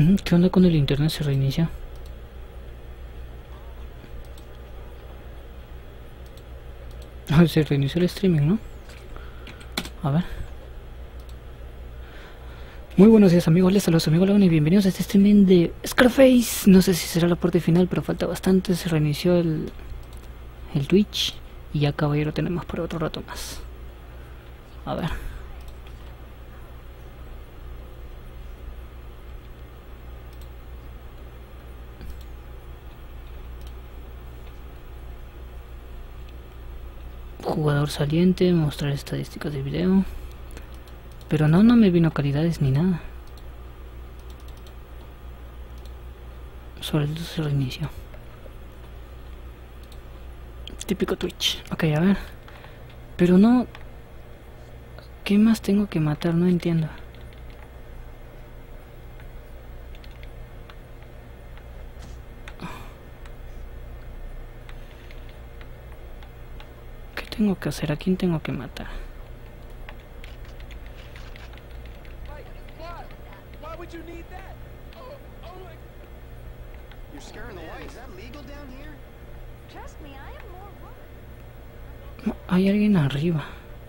¿Qué onda con el internet? Se reinicia. Se reinició el streaming, ¿no? A ver. Muy buenos días amigos, les saludo a su amigo León y bienvenidos a este streaming de Scarface. No sé si será la parte final, pero falta bastante. Se reinició el Twitch y ya caballero tenemos por otro rato más. A ver. Jugador saliente, mostrar estadísticas de video. Pero no me vino calidades ni nada. Sobre el se reinicio. Típico Twitch. Ok, a ver. Pero no... ¿Qué más tengo que matar? No entiendo. ¿Qué tengo que hacer? ¿A quién tengo que matar? No, hay alguien arriba.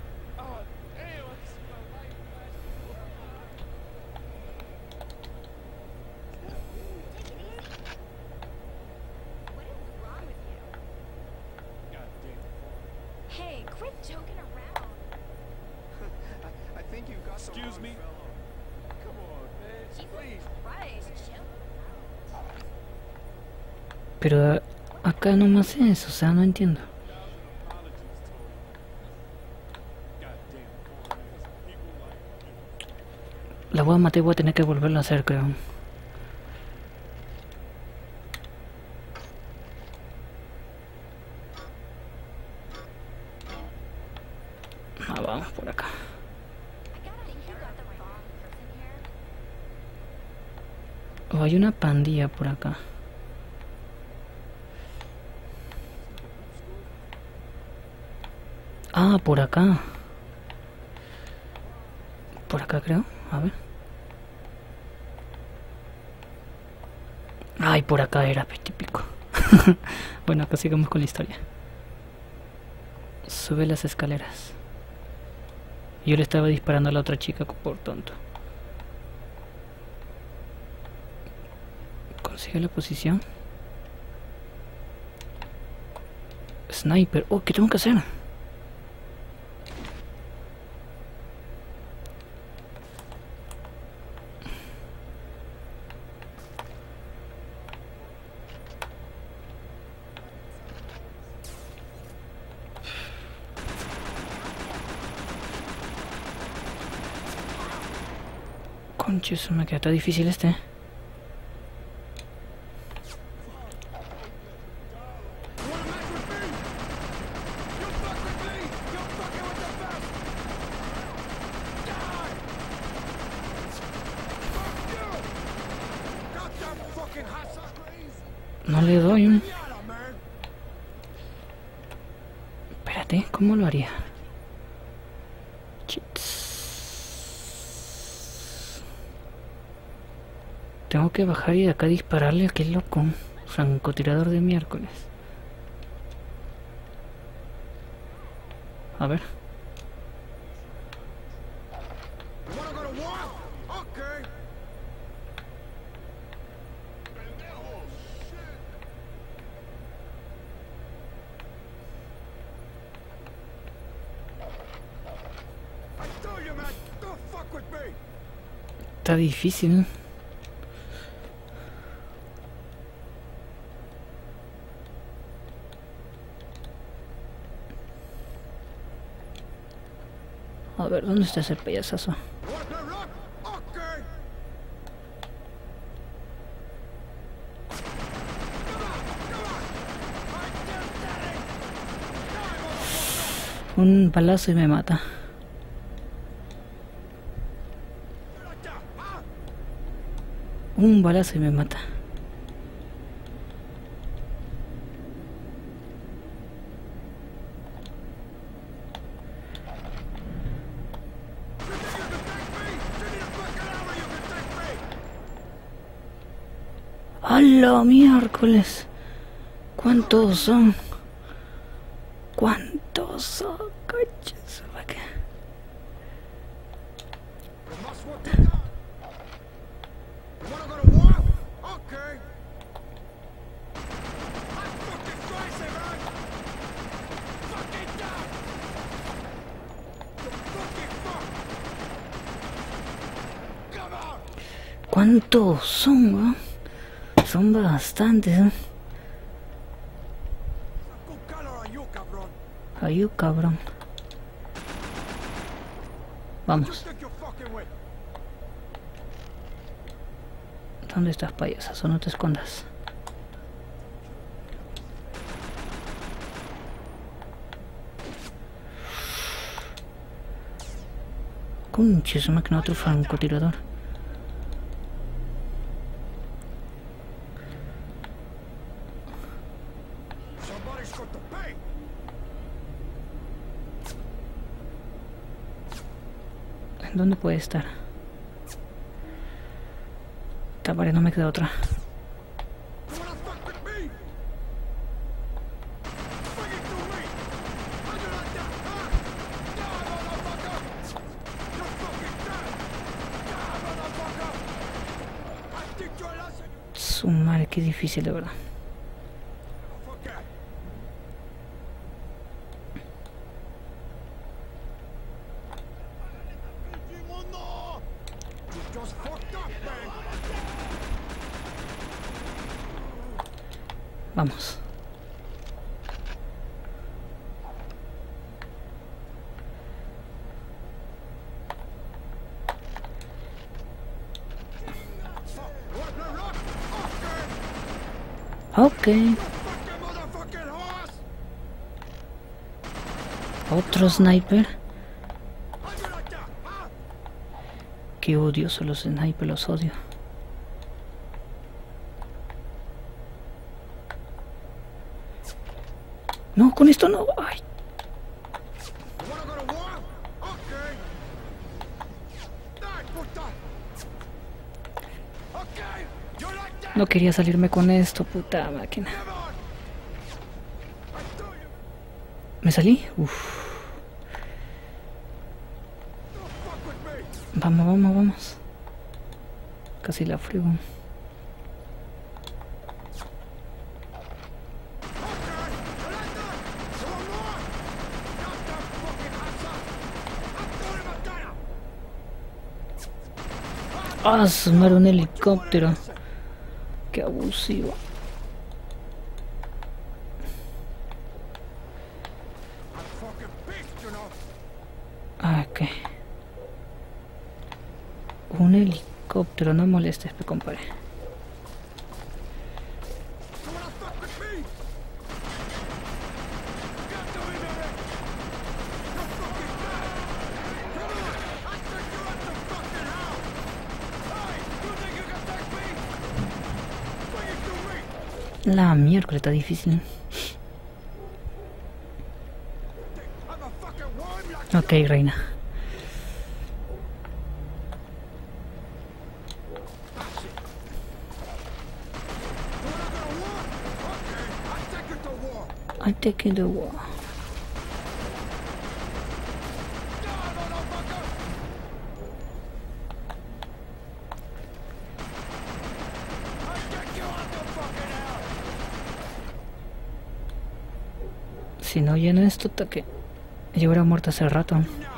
Pero acá nomás es, o sea, no entiendo. La voy a matar y voy a tener que volverla a hacer, creo. Ah, vamos por acá. Oh, hay una pandilla por acá. Ah, por acá. Por acá creo. A ver. Ay, por acá era típico. Bueno, acá sigamos con la historia. Sube las escaleras. Yo le estaba disparando a la otra chica por tonto. Consigue la posición. Sniper. Oh, ¿qué tengo que hacer? Conche, eso me queda tan difícil este. No le doy un... Espérate, ¿cómo lo haría? Tengo que bajar y de acá dispararle a aquel loco. Francotirador de miércoles. A ver. Está difícil. A ver, ¿dónde está ese payasazo? Un balazo y me mata. Un balazo y me mata. ¡A la miércoles! ¿Cuántos son? ¿Cuántos son? Coches, ¿qué? ¿Cuántos son, eh? Son bastantes, ¿eh? Ayú, cabrón. Vamos. ¿Dónde estás, payasazo? No te escondas. Conche, es máquina, otro francotirador. ¿Dónde puede estar? Vale, no me queda otra. Su madre, qué difícil de verdad. Vamos. Ok. Otro sniper. Qué odioso los snipers, los odio. No, con esto no. Ay. No quería salirme con esto, puta máquina. ¿Me salí? Uff. Vamos, vamos, vamos. Casi la friego. Ah, sumar un helicóptero. Qué abusivo. Ah, ok. Un helicóptero, no molestes, compadre. La miércoles está difícil. Ok, reina. I take it the war. Si no lleno esto, que yo hubiera muerto hace rato.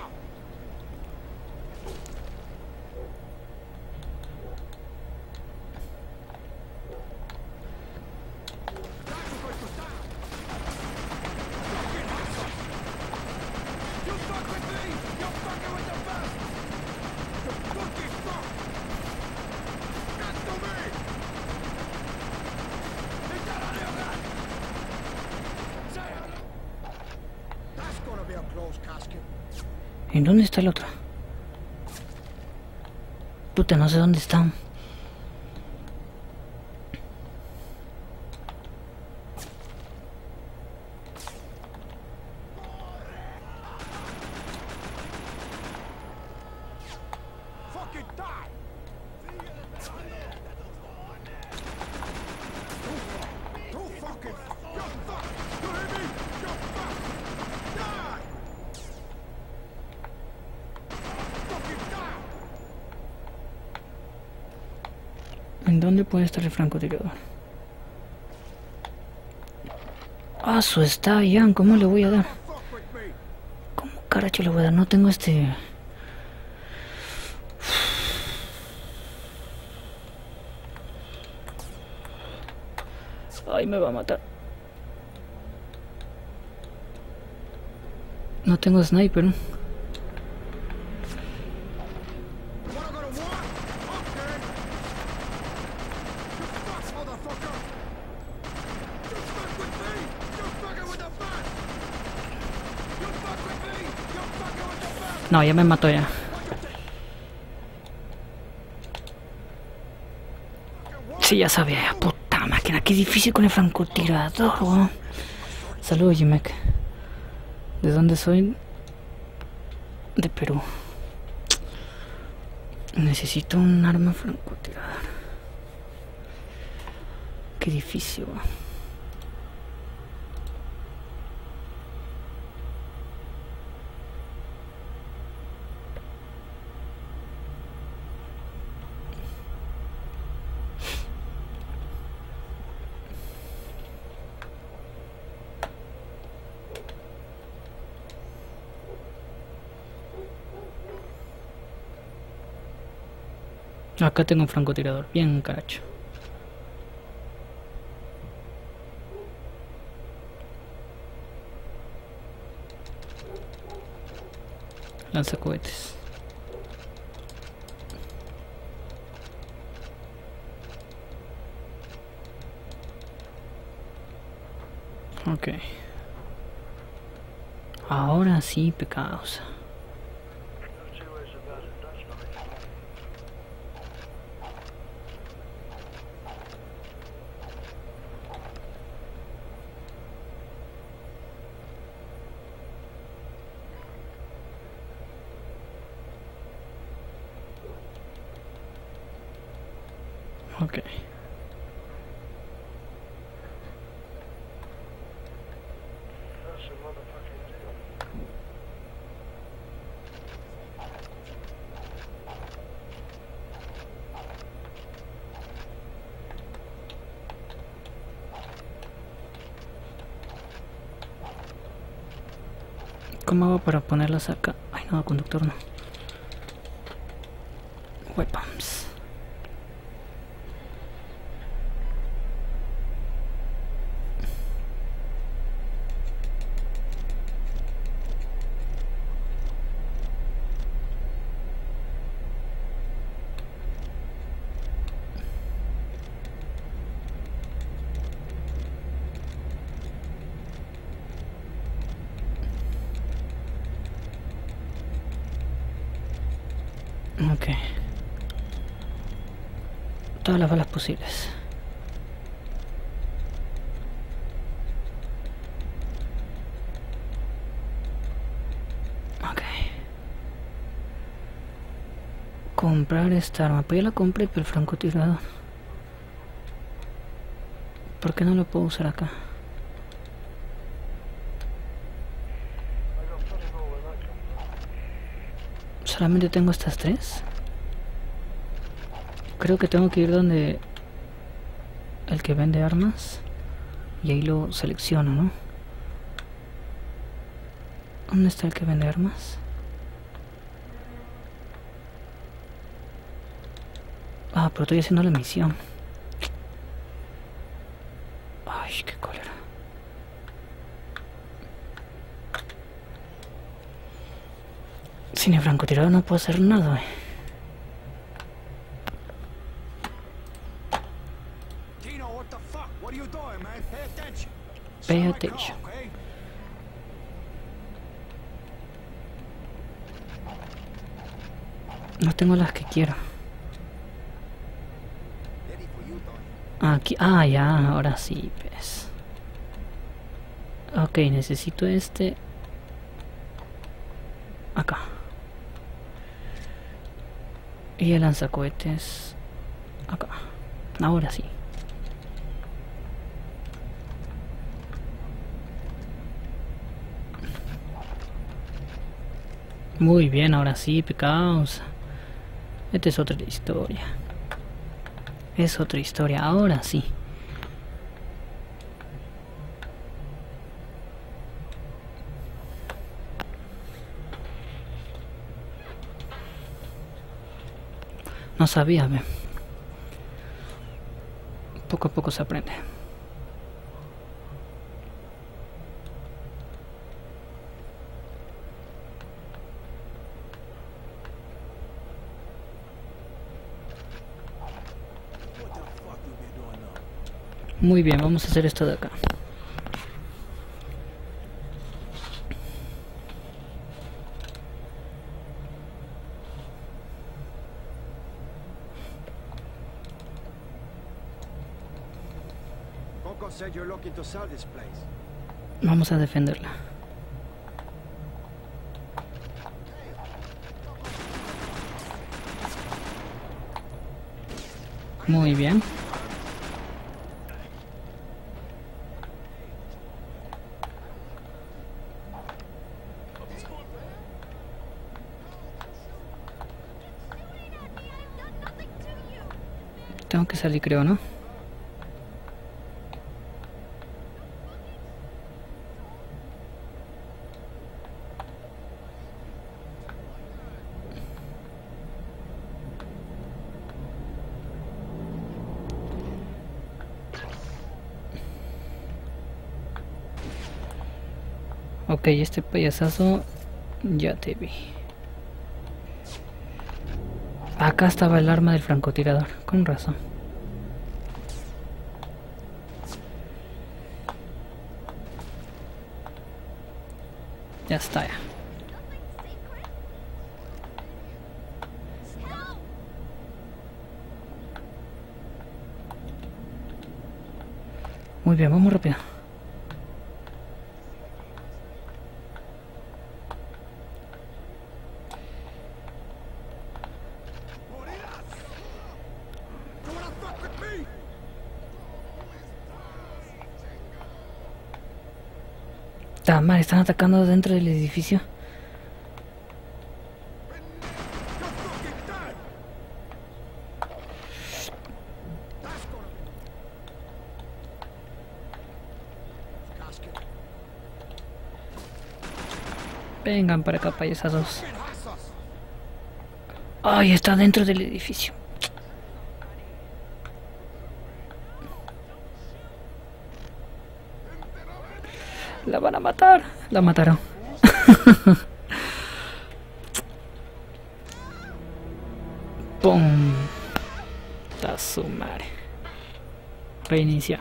¿En dónde está el otro? Puta, no sé dónde están. ¿En dónde puede estar el francotirador? Ah, su está Ian, ¿cómo le voy a dar? ¿Cómo caracho le voy a dar? No tengo este... Ay, me va a matar. No tengo sniper. No, ya me mató ya. Sí, ya sabía. Puta máquina, qué difícil con el francotirador, weón. Saludos, Jimek. ¿De dónde soy? De Perú. Necesito un arma francotirador. Qué difícil, weón. Acá tengo un francotirador, bien caracho. Lanzacohetes. Ok. Ahora sí, pecados. Ok. ¿Cómo hago para ponerlas acá? Ay, no, conductor no. Weapons. Ok. Todas las balas posibles. Ok. Comprar esta arma. Pues ya la compré, pero el francotirador. ¿Por qué no lo puedo usar acá? Solamente tengo estas tres. Creo que tengo que ir donde el que vende armas y ahí lo selecciono, ¿no? ¿Dónde está el que vende armas? Ah, pero estoy haciendo la misión. Ay, qué cólera. Sin el francotirador no puedo hacer nada, Pay attention. No tengo las que quiero. Aquí, ah, ya, ahora sí, pues. Ok, necesito este. Acá. Y el lanzacohetes. Acá. Ahora sí. Muy bien, ahora sí, pecados. Esta es otra historia. Es otra historia, ahora sí. No sabía, ve. Poco a poco se aprende. Muy bien, vamos a hacer esto de acá. Vamos a defenderla. Muy bien. Tengo que salir, creo, ¿no? Ok, este payasazo ya te vi. Acá estaba el arma del francotirador, con razón. Ya está ya. Muy bien, vamos rápido. Ah, madre, están atacando dentro del edificio. Vengan para acá, payasados. Ay, está dentro del edificio. La van a matar. La mataron. ¡Pum! A su madre. Reinicia.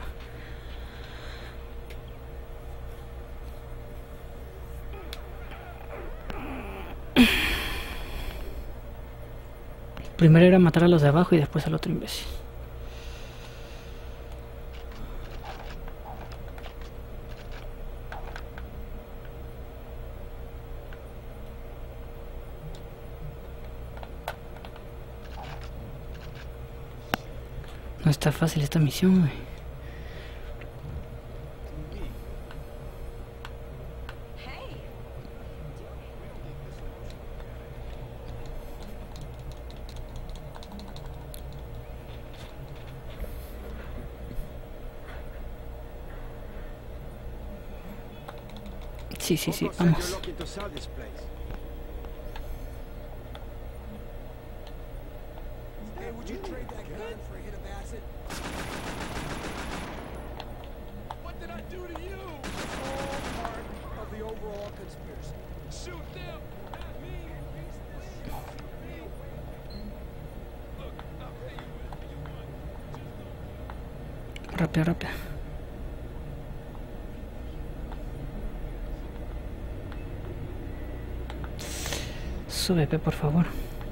Primero era matar a los de abajo y después al otro imbécil. No está fácil esta misión, güey. Sí, sí, sí, vamos. Rápido, rápido. Súbete, por favor.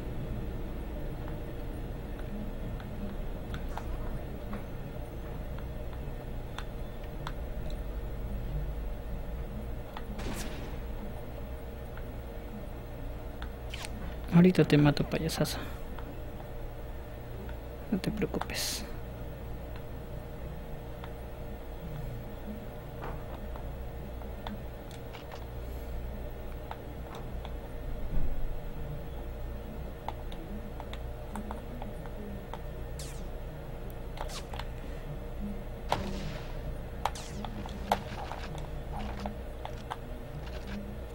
Ahorita te mato, payasazo. No te preocupes.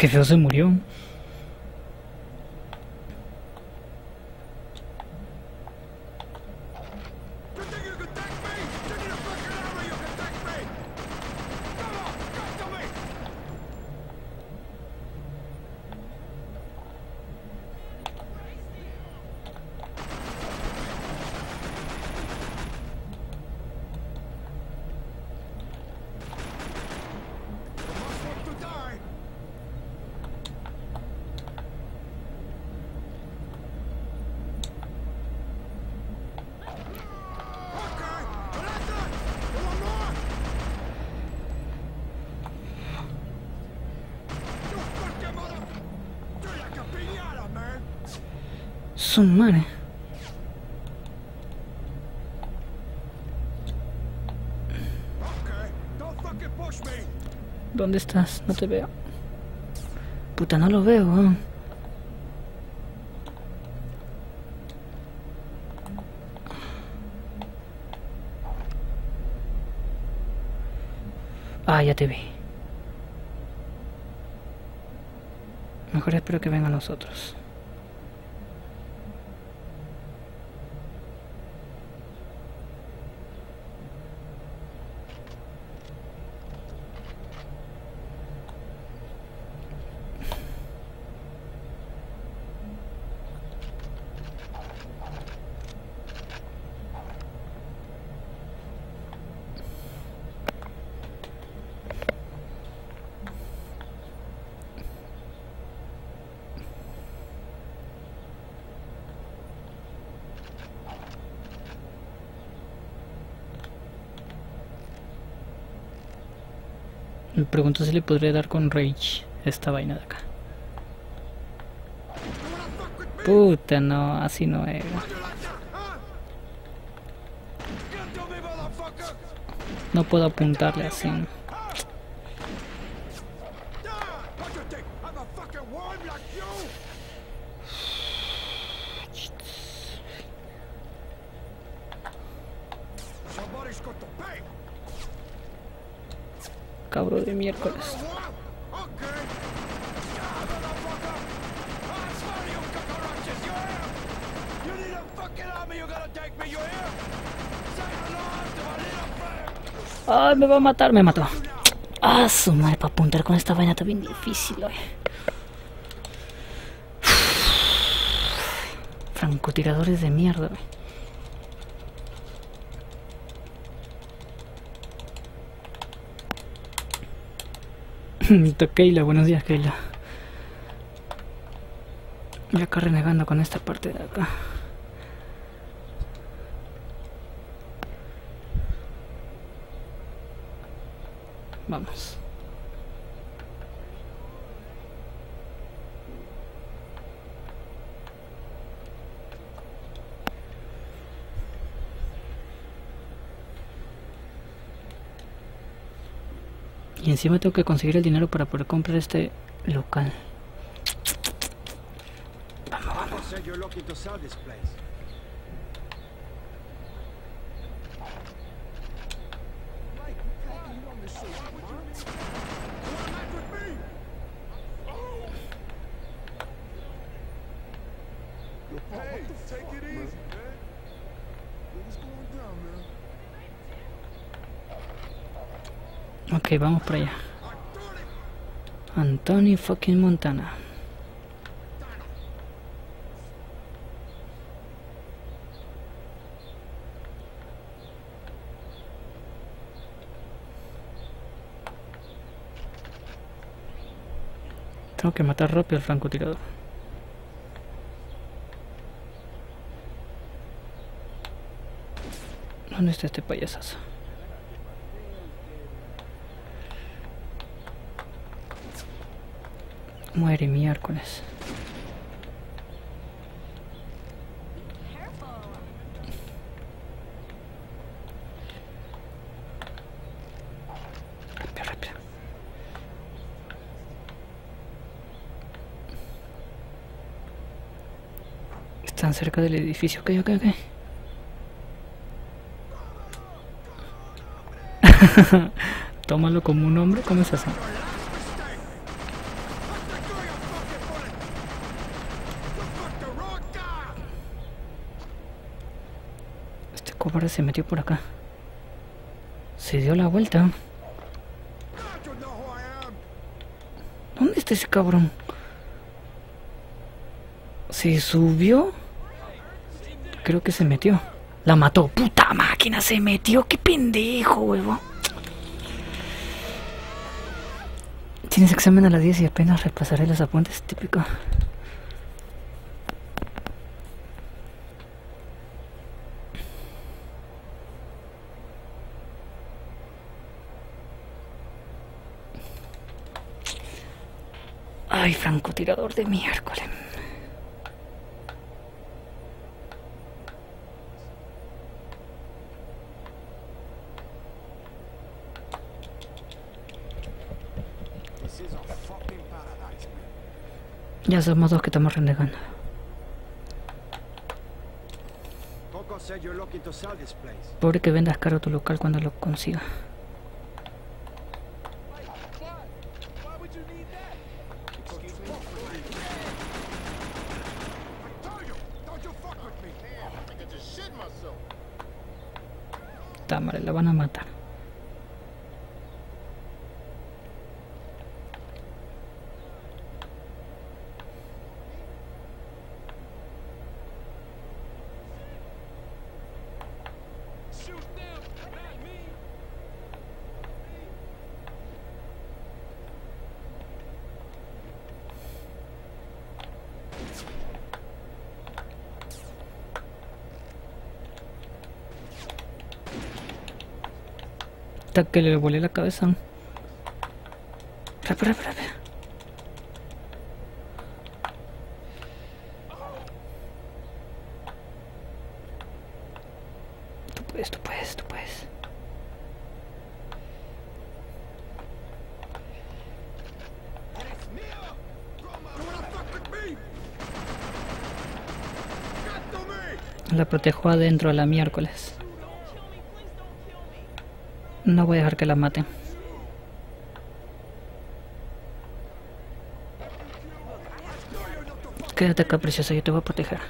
Qué feo se murió. Su madre. ¿Dónde estás? No te veo. Puta, no lo veo. Ah, ya te vi. Mejor espero que vengan nosotros. Me pregunto si le podría dar con Rage esta vaina de acá. Puta, no, así no era. No puedo apuntarle así. Cabro de miércoles. Ay, me va a matar, me mató. Ah, su madre, para apuntar con esta vaina está bien difícil, hoy. Francotiradores de mierda, Keila, buenos días, Keila. Ya acá renegando con esta parte de acá. Vamos. Y encima tengo que conseguir el dinero para poder comprar este local. Vamos, vamos. Ok, vamos para allá. Anthony fucking Montana. Tengo que matar rápido al francotirador. ¿Dónde está este payasazo? Muere miércoles. Rápido, rápido. Están cerca del edificio. Ok, ok, ok. Tómalo como un hombre. ¿Cómo es eso? Este cobarde se metió por acá. Se dio la vuelta. ¿Dónde está ese cabrón? Se subió. Creo que se metió. La mató. ¡Puta máquina! Se metió. ¡Qué pendejo, huevo! Tienes examen a las 10 y apenas repasaré los apuntes. Típico. Ay, francotirador de miércoles. Ya somos dos que estamos renegando. Pobre que vendas caro tu local cuando lo consiga. Támara, la van a matar. Hasta que le volé la cabeza. Rápido, rápido, rápido. Tú puedes, tú puedes, tú puedes. La protejo adentro a la miércoles. No voy a dejar que la maten. Quédate acá, preciosa, yo te voy a proteger.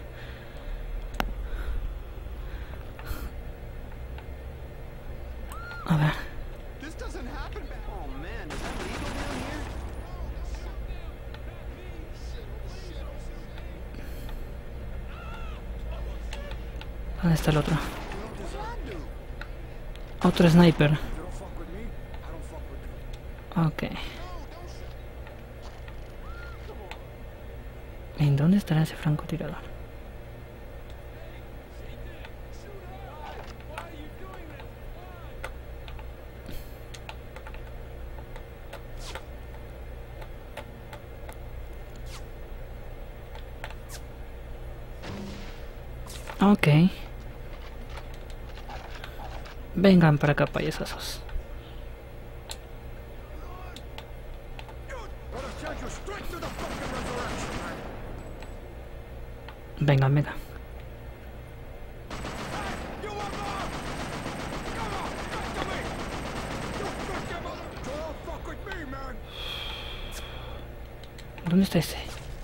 A ver. ¿Dónde está el otro? Otro sniper. Ok. ¿En dónde estará ese francotirador? Ok. Vengan para acá, payasos. Venga, venga. ¿Dónde está ese?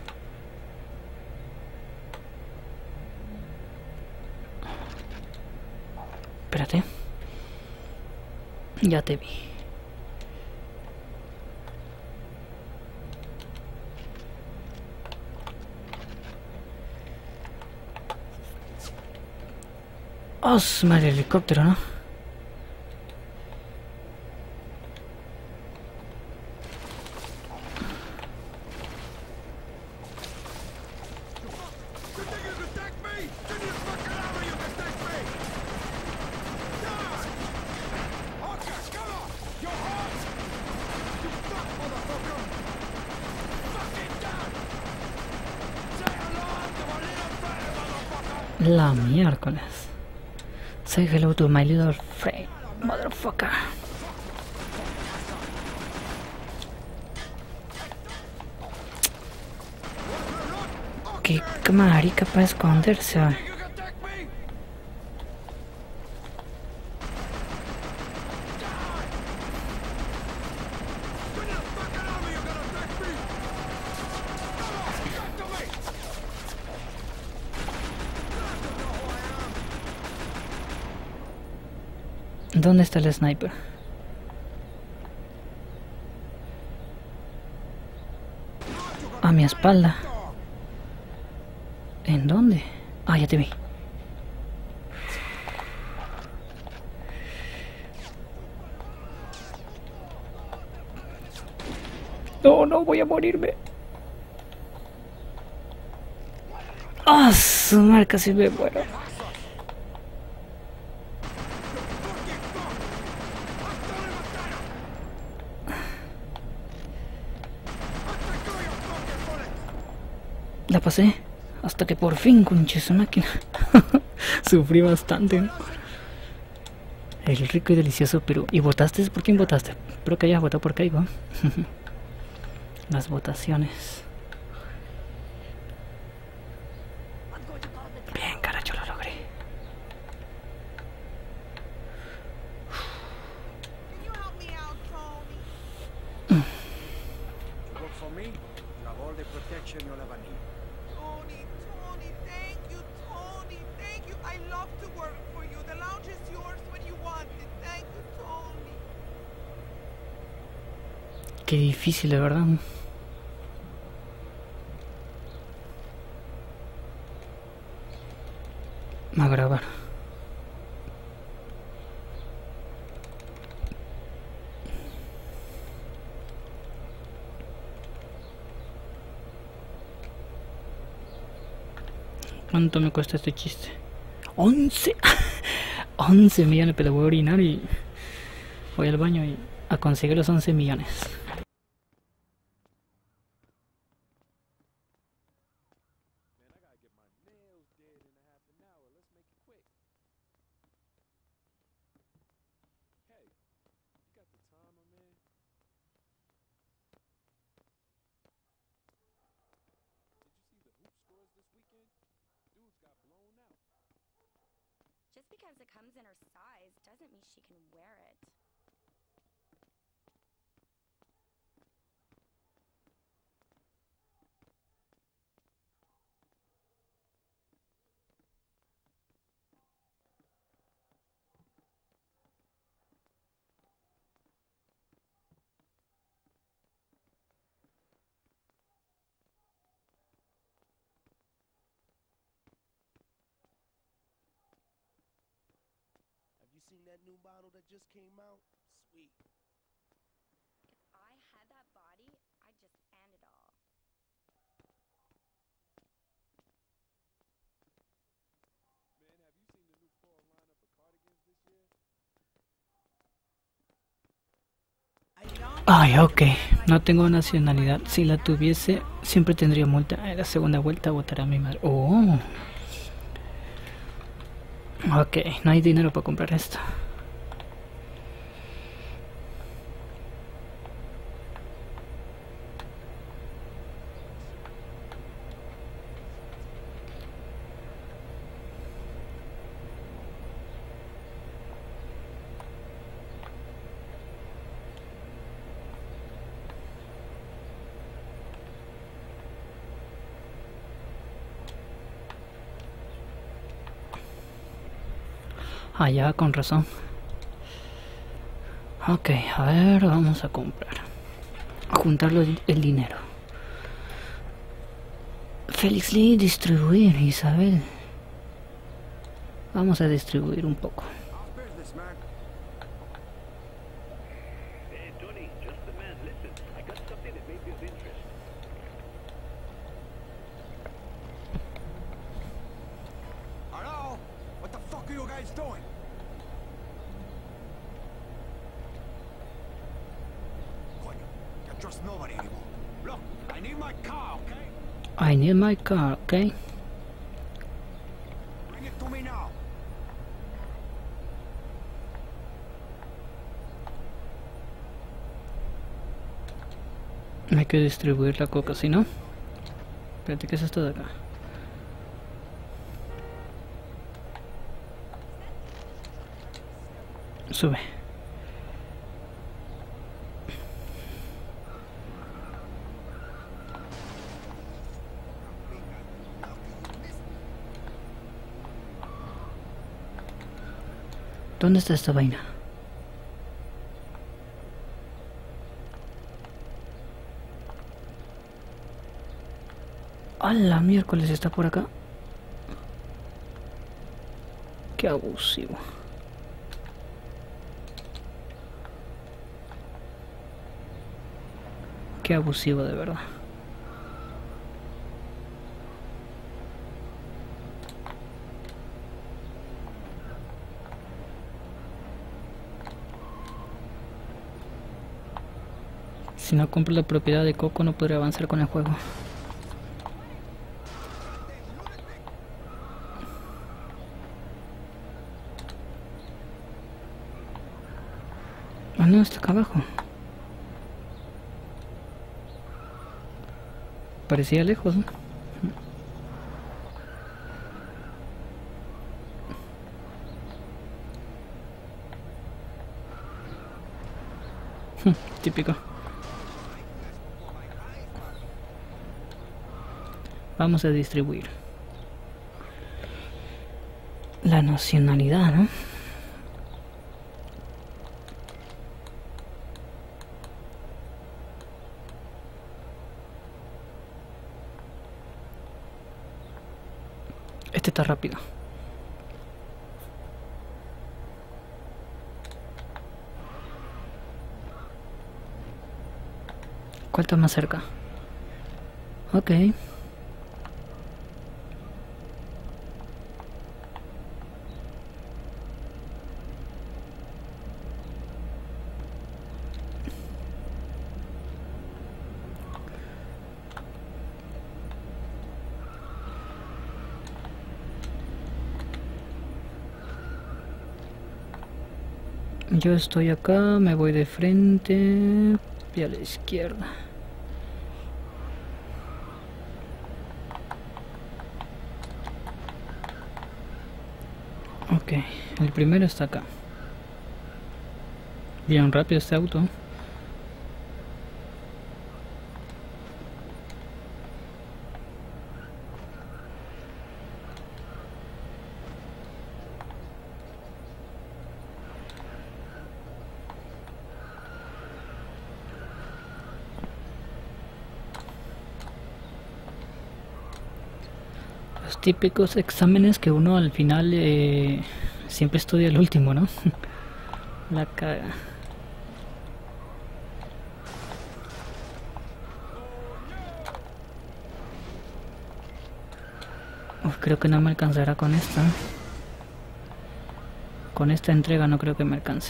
Espérate. Ya te vi. Oh, madre, el helicóptero, ¿no? La miércoles. Say hello to my little friend, motherfucker. Qué marica para esconderse. ¿Dónde está el sniper? A mi espalda. ¿En dónde? Ah, ya te vi. No, no, voy a morirme. Ah, su madre, casi me muero. La pasé hasta que por fin, conche su máquina. Sufrí bastante, ¿no? El rico y delicioso Perú. ¿Y votaste? ¿Por quién votaste? Espero que hayas votado por Caigo. Las votaciones. Bien, carajo, lo logré. Qué difícil, de verdad. A grabar. ¿Cuánto me cuesta este chiste? 11 11 millones, pero voy a orinar y voy al baño y a conseguir los 11 millones. Just because it comes in her size doesn't mean she can wear it. Have you seen that new model that just came out? Sweet. If I had that body, I'd just end it all. Man, have you seen the new fall lineup of cardigans this year? Ay, ok. No tengo nacionalidad. Si la tuviese, siempre tendría multa. En la segunda vuelta votará a mi madre. Oh. Ok, no hay dinero para comprar esto. Ah, ya, con razón. Ok, a ver, vamos a comprar. A juntarlo el dinero. Félix Lee, distribuir, Isabel. Vamos a distribuir un poco. Hello? What the fuck are you guys doing? Coño, I trust nobody anymore. Look, I need my car, okay? I need my car, okay? Bring it to me now. Hay que distribuir la coca, si no. Espérate, ¿qué es esto de acá? Sube. ¿Dónde está esta vaina? la miércoles está por acá. Qué abusivo. Qué abusivo de verdad. Si no compro la propiedad de Coco no podré avanzar con el juego. Ah, no, está acá abajo. Parecía lejos, ¿no? Típico. Vamos a distribuir la nacionalidad, ¿no? Este está rápido. ¿Cuál está más cerca? Ok. Yo estoy acá, me voy de frente y a la izquierda. Ok, el primero está acá. Bien rápido este auto. Los típicos exámenes que uno al final siempre estudia el último, ¿no? La caga. Uf, creo que no me alcanzará con esta. Con esta entrega no creo que me alcance.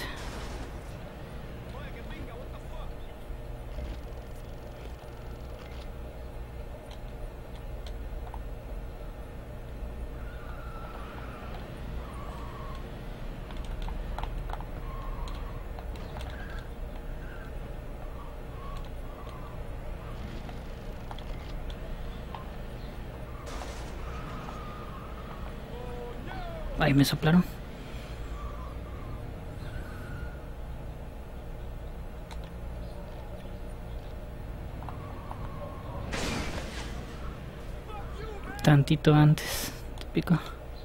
Ahí me soplaron. Tantito antes, típico.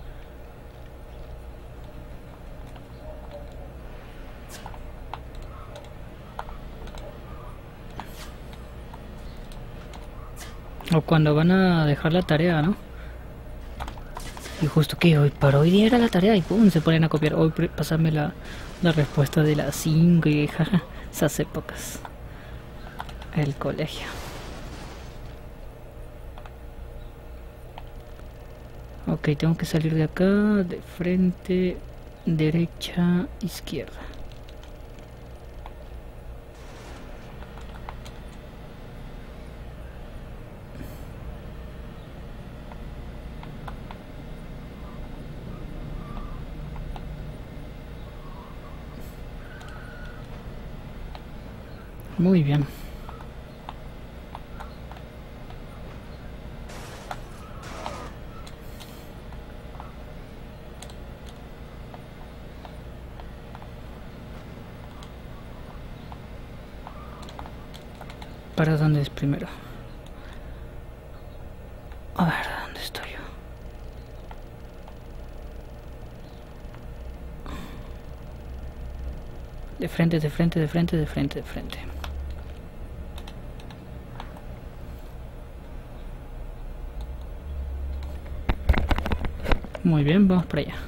O cuando van a dejar la tarea, ¿no? Y justo que hoy para hoy día era la tarea y pum, se ponen a copiar. Hoy pasarme la respuesta de las 5 y jaja, esas épocas. El colegio. Ok, tengo que salir de acá, de frente, derecha, izquierda. Muy bien. ¿Para dónde es primero? A ver, ¿dónde estoy yo? De frente, de frente, de frente, de frente, de frente. Muy bien, vamos para allá.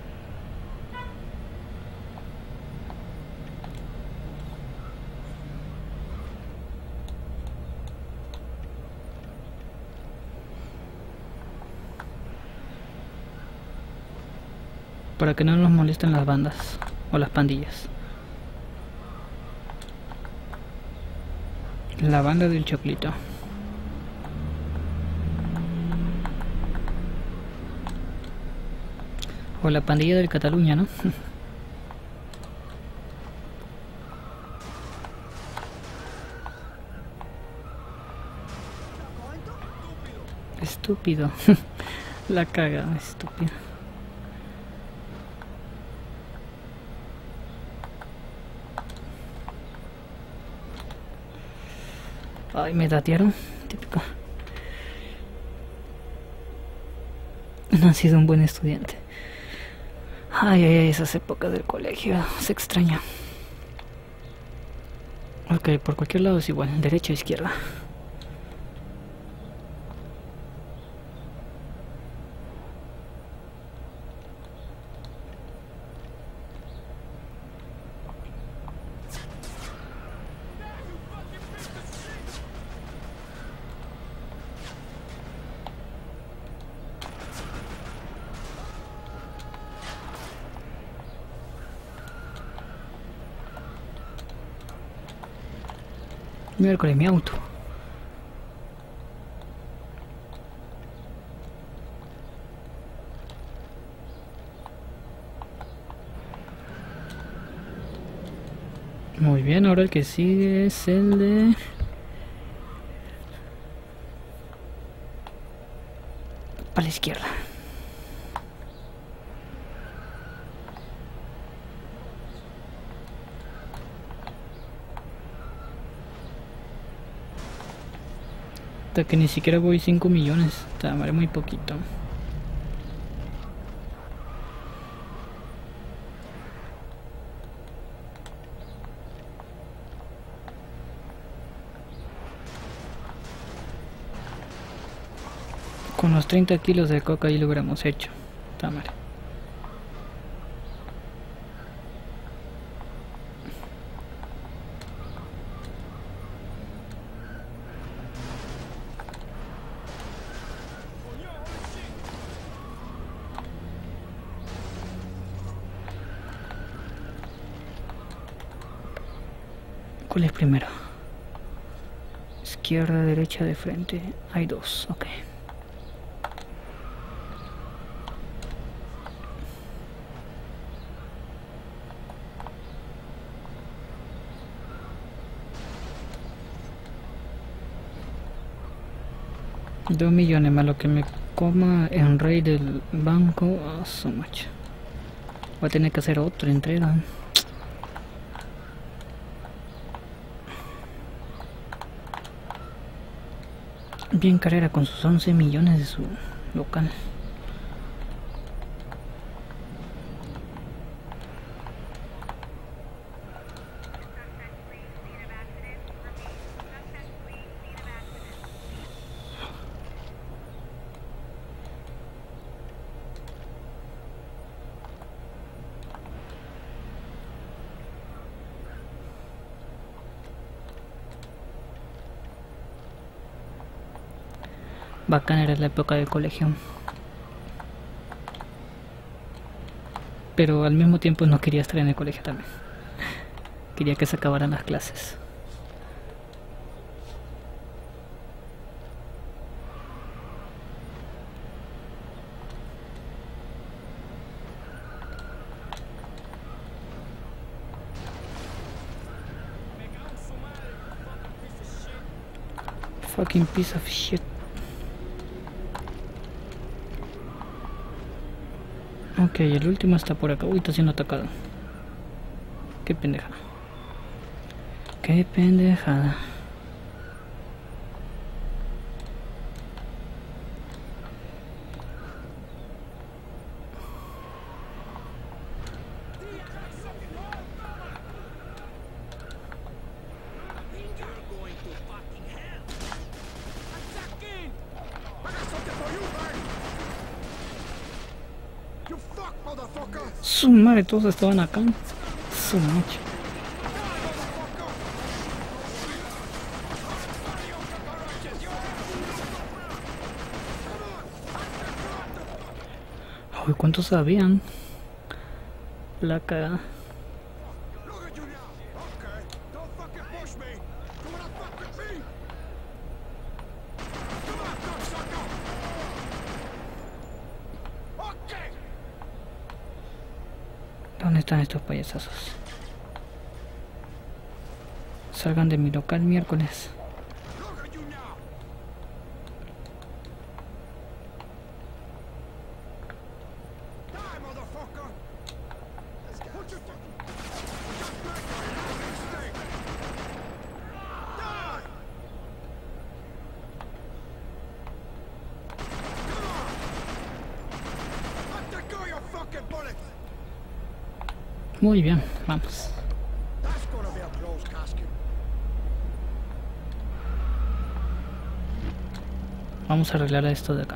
Para que no nos molesten las bandas o las pandillas. La banda del choclito. O la pandilla del Cataluña, ¿no? Estúpido. La caga, estúpido. Ay, me datearon. Típico. No ha sido un buen estudiante. Ay, ay, ay, esas épocas del colegio. Se extraña. Ok, por cualquier lado es igual. Derecha o izquierda. Miércoles, mi auto. Muy bien, ahora el que sigue es el de... a la izquierda. Hasta que ni siquiera voy 5 millones. Está muy poquito. Con los 30 kilos de coca ahí lo hubiéramos hecho. Está mal. ¿Cuál es primero? Izquierda, derecha, de frente. Hay dos, ok. $2 millones más lo que me coma en rey del banco. Oh, so much. Voy a tener que hacer otra entrega. Bien Carrera con sus 11 millones de su local. Bacana era la época del colegio. Pero al mismo tiempo no quería estar en el colegio también. Quería que se acabaran las clases. Fucking piece of shit. Ok, el último está por acá. Uy, está siendo atacado. Qué pendejada. Qué pendejada. Su madre, todos estaban acá. Su macho. Uy, ¿cuántos habían? La cagada. Look at you now. Okay. Don't fucking push me. You wanna fuck with me? Come on, cocksucker. Okay. ¿Dónde están estos payasazos? Salgan de mi local miércoles. Look at you now. Die, motherfucker. What you think? Just back my fucking steak. Die. Come on. Let the go your fucking bullets. Muy bien, vamos. That's gonna be a closed casket. Vamos a arreglar esto de acá.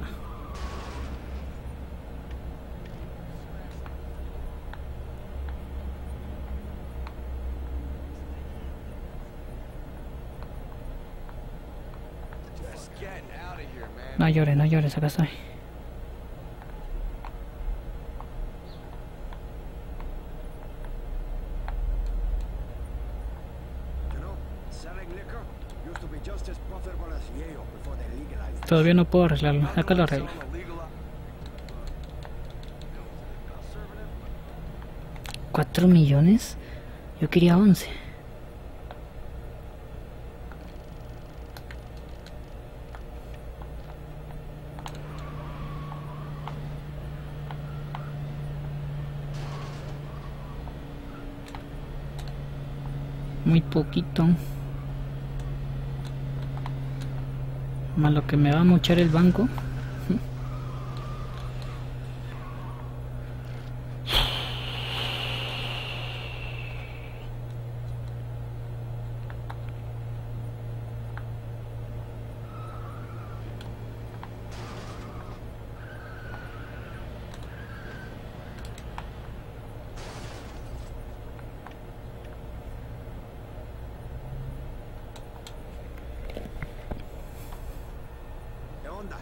Just getting out of here, man. No llores, acá estoy. You know, selling liquor used to be just as profitable as yayo before they legalized it. Todavía no puedo arreglarlo. Acá lo arreglo. ¿4 millones? Yo quería 11. Muy poquito. Más lo que me va a mochar el banco. ¿Qué onda?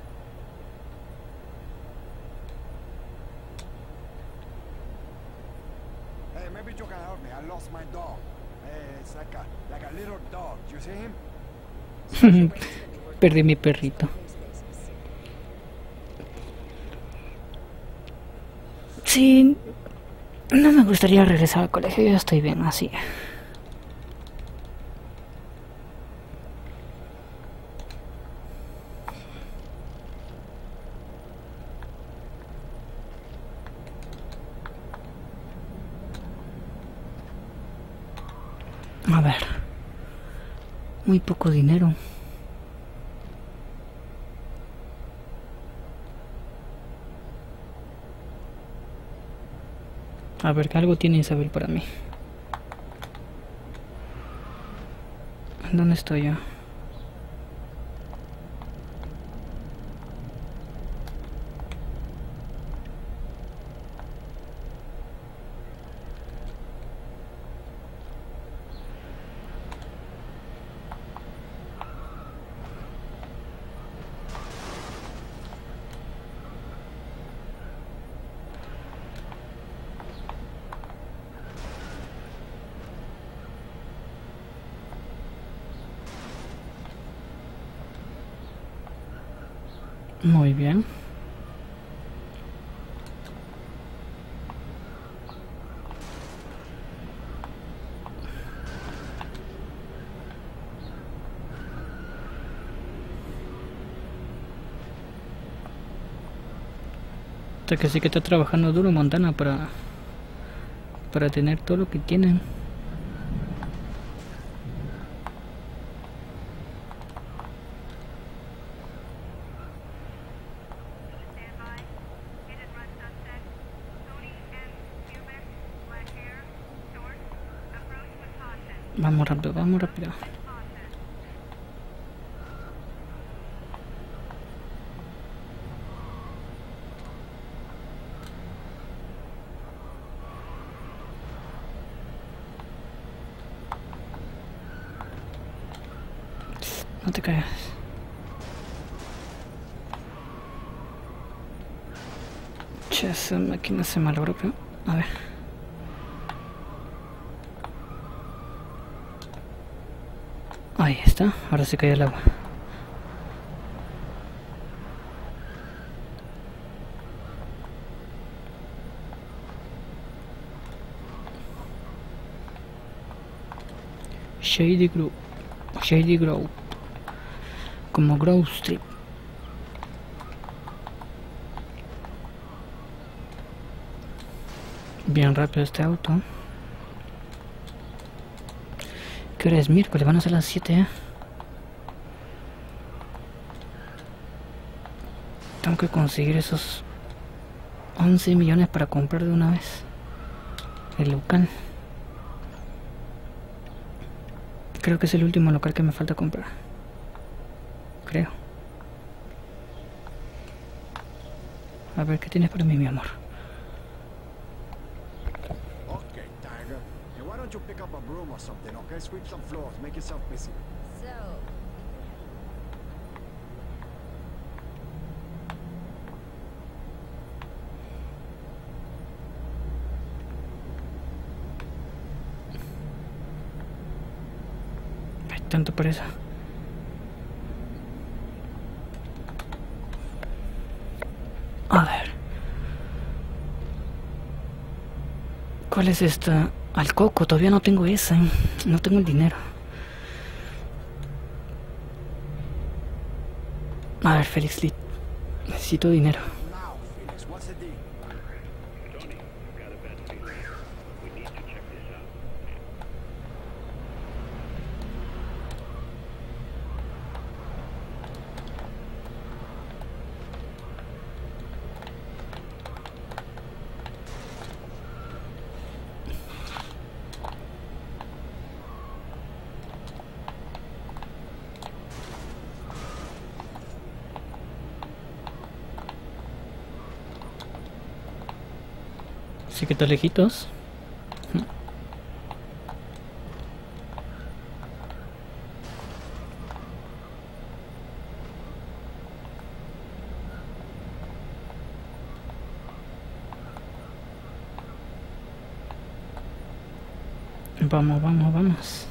Hey, maybe you can help me. I lost my dog. Hey, it's like a little dog. You see him? Perdí mi perrito. Sí, no me gustaría regresar al colegio, yo estoy bien así. A ver, muy poco dinero. A ver, que algo tiene Isabel para mí. ¿Dónde estoy yo? Muy bien. O sea que sí que está trabajando duro Montana para tener todo lo que tienen. Vamos rápido, vamos rápido. No te caigas. Che, esa máquina se malogró, pero... A ver. Ahí está, ahora se cae el agua. Shady Grove, como Grove Street. Bien rápido este auto. ¿Qué hora es? Miércoles, van a ser las 7, ¿eh? Tengo que conseguir esos 11 millones para comprar de una vez el local. Creo que es el último local que me falta comprar. Creo. A ver, ¿qué tienes para mí, mi amor? Okay, Tiger. Hey, why don't you pick up a broom or something, okay? Sweep some floors, make yourself busy. So, Hay tanto por eso. A ver. ¿Cuál es esta? Al coco, todavía no tengo esa. No tengo el dinero. A ver, Felix Lee. Necesito dinero. Now, Felix, what's the deal? Tony, I've got a bad feeling. We need to check this out. Sí que está lejitos. Vamos, vamos, vamos.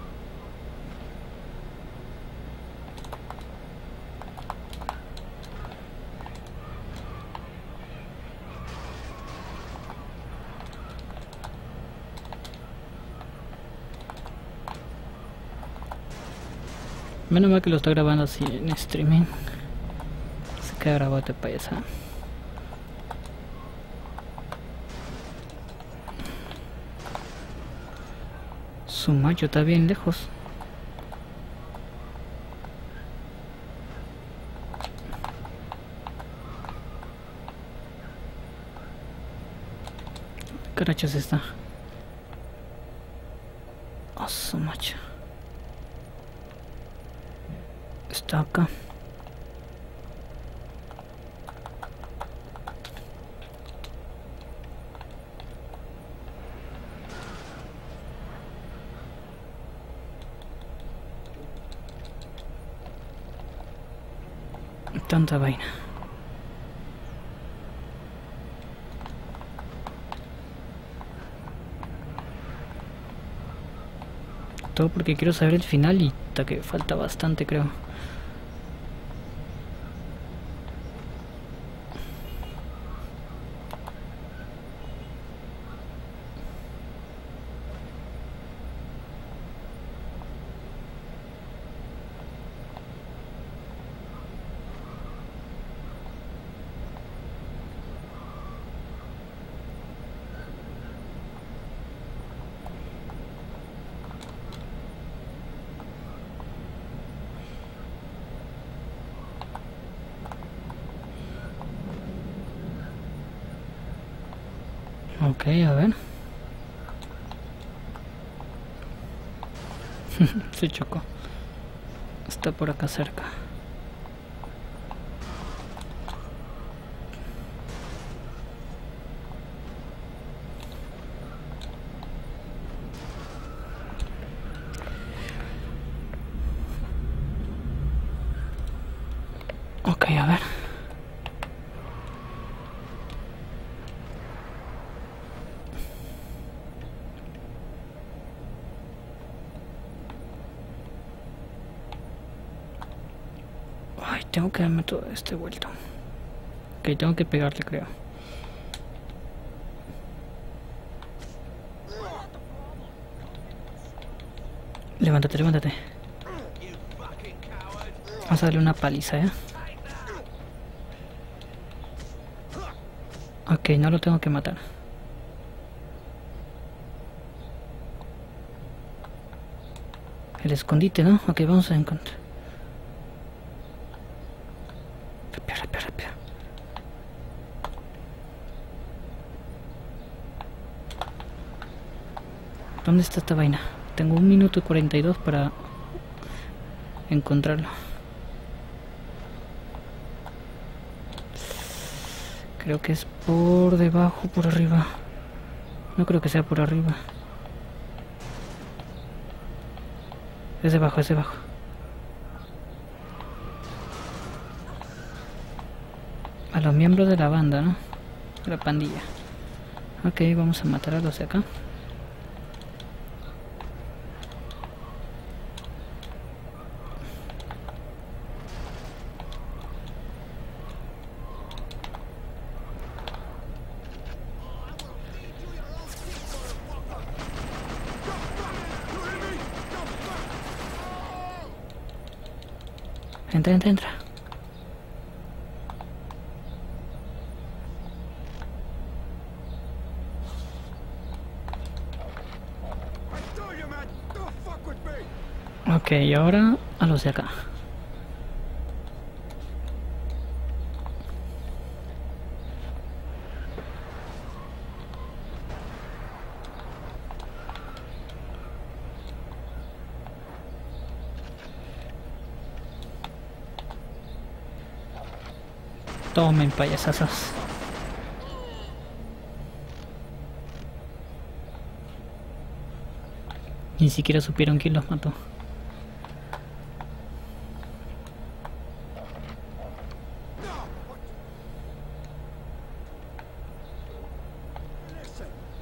Menos mal que lo está grabando así en streaming. Se queda grabado este paisa. Su macho está bien lejos. ¿Qué carachas está? Oh, su macho. Está acá. Tanta vaina. Todo porque quiero saber el final y hasta que falta bastante, creo. Ok, a ver. Se chocó. Está por acá cerca. Ok, a ver. Ay, tengo que darme todo este vuelto. Ok, tengo que pegarle, creo. Levántate, levántate. Vamos a darle una paliza, ¿eh? Ok, no lo tengo que matar. El escondite, ¿no? Ok, vamos a encontrar. Rápido, rápido, rápido. ¿Dónde está esta vaina? Tengo 1 minuto y 42 para encontrarlo. Creo que es por debajo, por arriba. No creo que sea por arriba. Es debajo, es debajo. A los miembros de la banda, ¿no? De la pandilla. Ok, vamos a matar a los de acá. Entra, entra, entra. I tell you, man, don't fuck with me. Ok, y ahora a los de acá. Tomen, payasazos. Ni siquiera supieron quién los mató. Listen.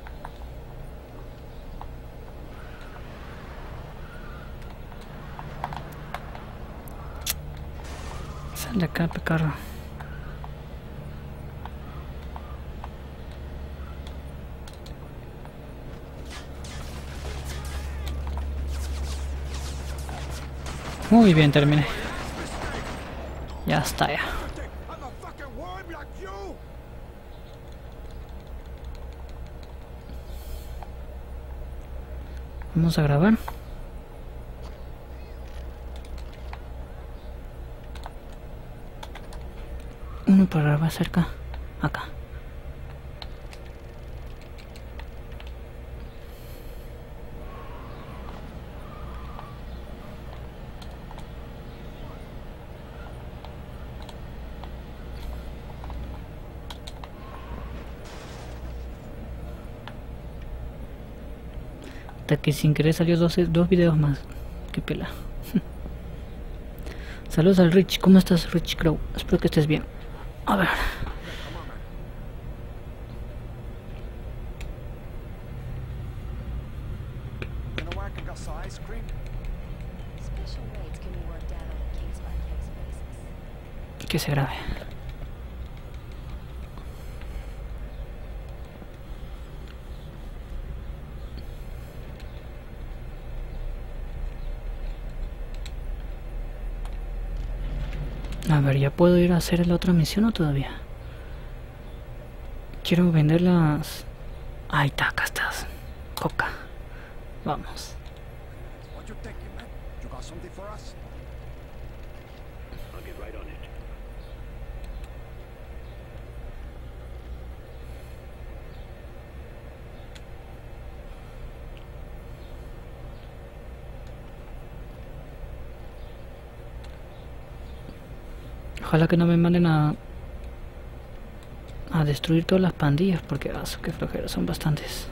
Sal de acá, pecarro. Muy bien, terminé. Ya está, ya. I'm a fucking worm like you. Vamos a grabar. Uno para grabar cerca. Acá. Hasta que sin querer salió dos videos más. Qué pela. Saludos al Rich. ¿Cómo estás, Rich Crow? Espero que estés bien. A ver. You know where I can get some ice cream? Special rates can be worked out on a case-by-case basis. Que se grabe. A ver, ¿ya puedo ir a hacer la otra misión o todavía? Quiero vender las... Ahí está, acá estás. Coca. Vamos. What you thinking, man? You got something for us? I'll get right on it. Ojalá que no me manden a destruir todas las pandillas, porque qué flojera, son bastantes.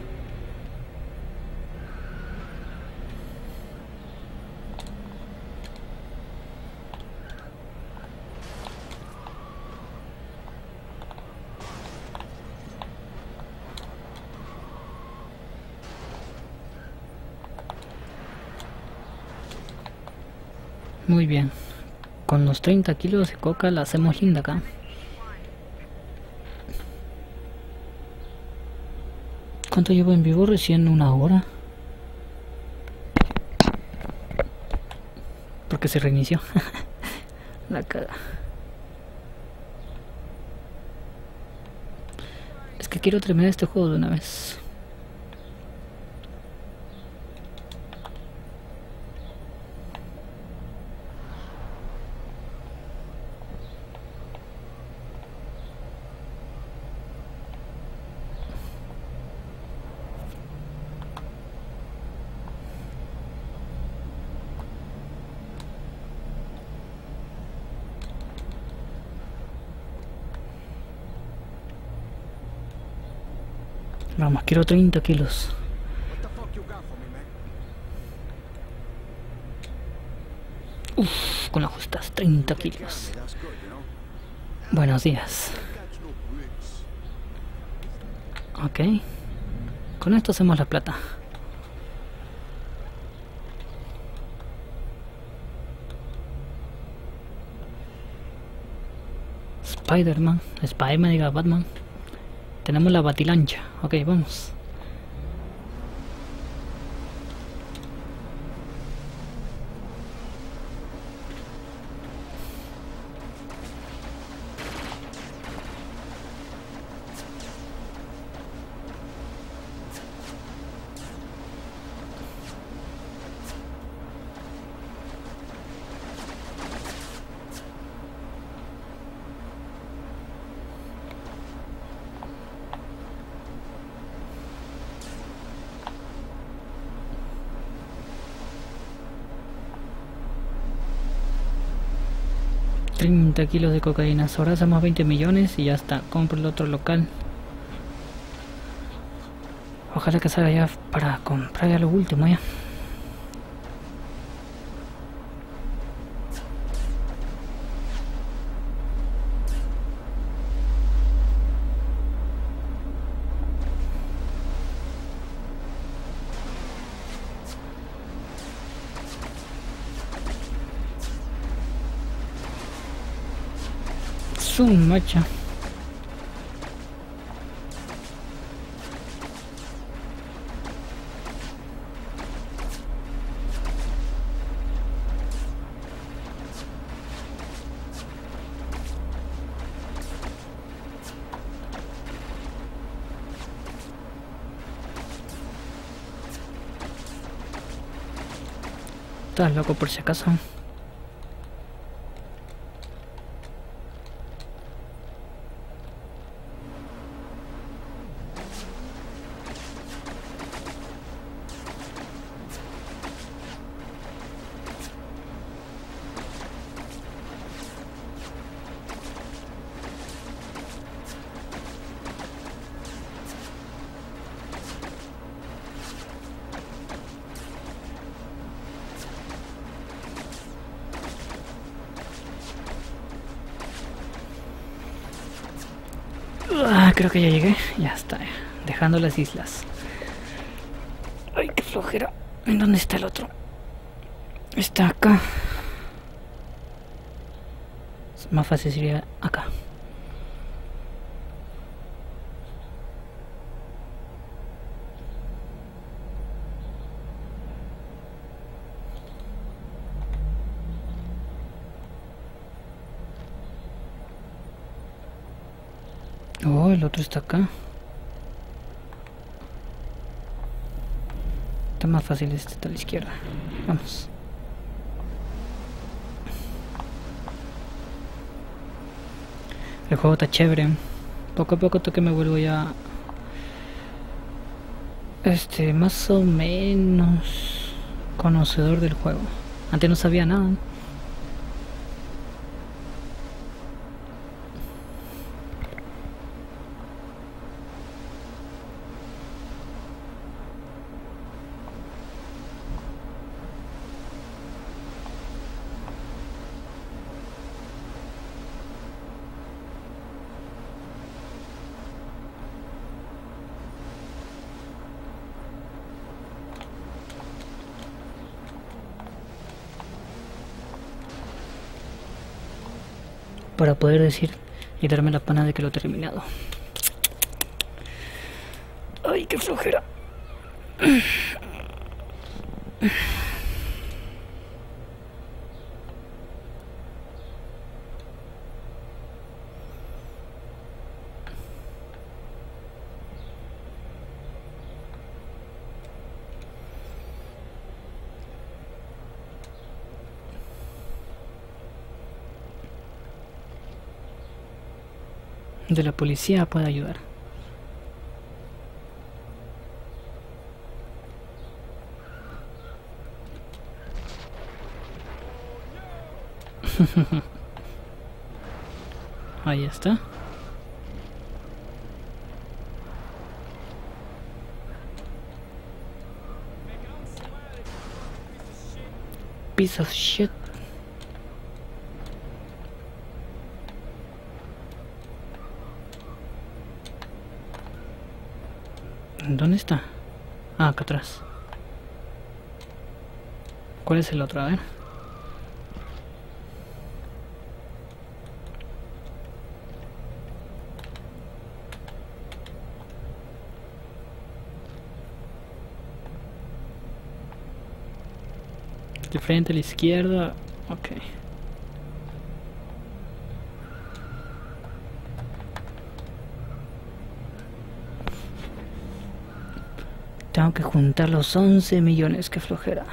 Muy bien. Con los 30 kilos de coca la hacemos linda acá. ¿Cuánto llevo en vivo? Recién una hora. Porque se reinició. La caga. Es que quiero terminar este juego de una vez. Vamos, quiero 30 kilos. What the fuck you got for me, man? Uff, con las justas, 30 kilos. That's good, you know? Buenos días. Catch no bricks. Ok. Con esto hacemos la plata. Spider-Man. Spider-Man, diga Batman. Tenemos la batilancha. Ok, vamos. $30 kilos de cocaína. Ahora hacemos 20 millones y ya está. Compro el otro local. Ojalá que salga ya para comprar ya lo último ya. Zoom, macho. Estás loco por si acaso. Creo que ya llegué. Ya está. Dejando las islas. Ay, qué flojera. ¿En dónde está el otro? Está acá. Más fácil sería acá. Oh, el otro está acá. Está más fácil este, está a la izquierda. Vamos. El juego está chévere. Poco a poco que me vuelvo ya... más o menos... conocedor del juego. Antes no sabía nada. para poder decir y darme la pana de que lo he terminado. Ay, qué flojera. De la policía puede ayudar. Ahí está. Piece of shit. ¿Dónde está? Ah, acá atrás. ¿Cuál es el otro? A ver. De frente a la izquierda. Ok. Tengo que juntar los 11 millones, qué flojera.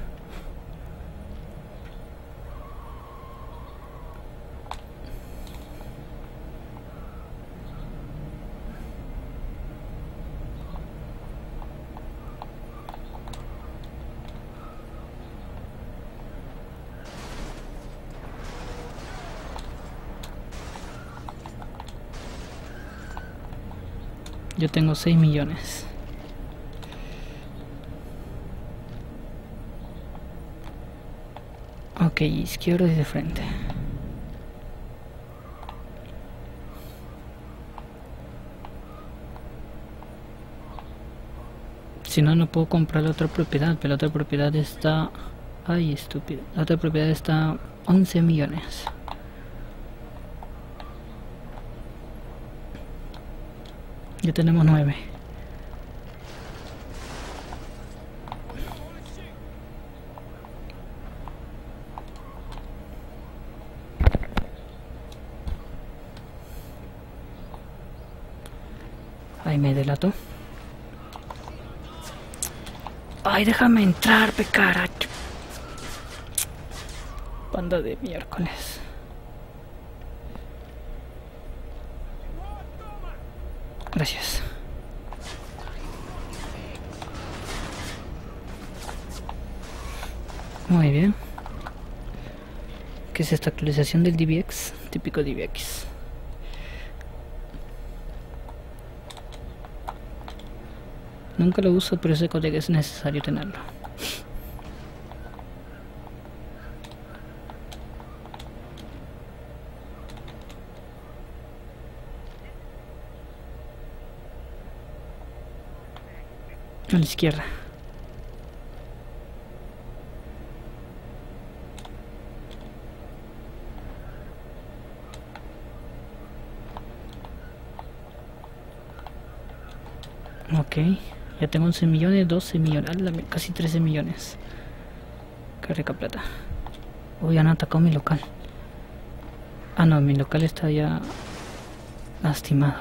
Yo tengo 6 millones. Ok, izquierdo y de frente. Si no, no puedo comprar la otra propiedad, pero la otra propiedad está... Ay, estúpido. La otra propiedad está 11 millones. Ya tenemos 9. Ahí me delató. Ay, déjame entrar, pecaracho. Banda de miércoles. Gracias. Muy bien. ¿Qué es esta actualización del DBX? Típico DBX. Nunca lo uso, pero ese código es necesario tenerlo. A la izquierda. Ok, ya tengo 11 millones, 12 millones, casi 13 millones. Qué rica plata. Uy, han atacado mi local. Ah, no, mi local está ya lastimado.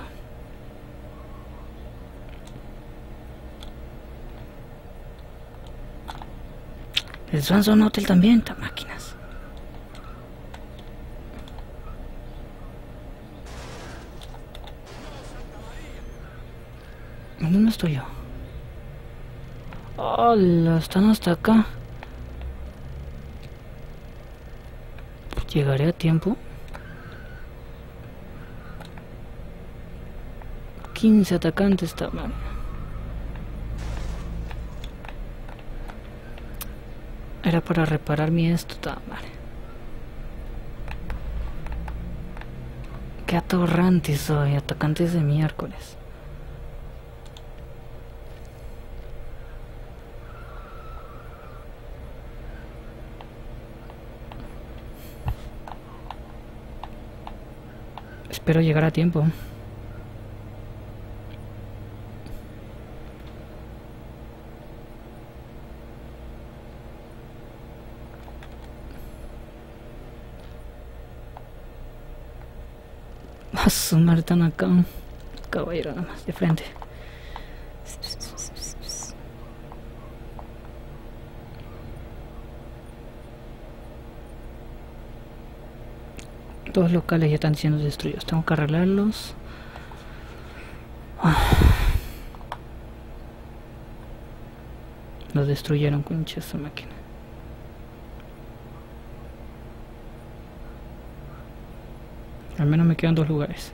El Swanson Hotel también, está máquinas. ¿Dónde estoy yo? Hola, están hasta acá. ¿Llegaré a tiempo? 15 atacantes, está mal. Era para reparar mi esto, está mal. Qué atorrante soy, atacantes de miércoles. Espero llegar a tiempo. A su madre, tan acá. Caballero, nada más, de frente. Todos los locales ya están siendo destruidos. Tengo que arreglarlos. Los destruyeron, concha esa máquina. Al menos me quedan 2 lugares.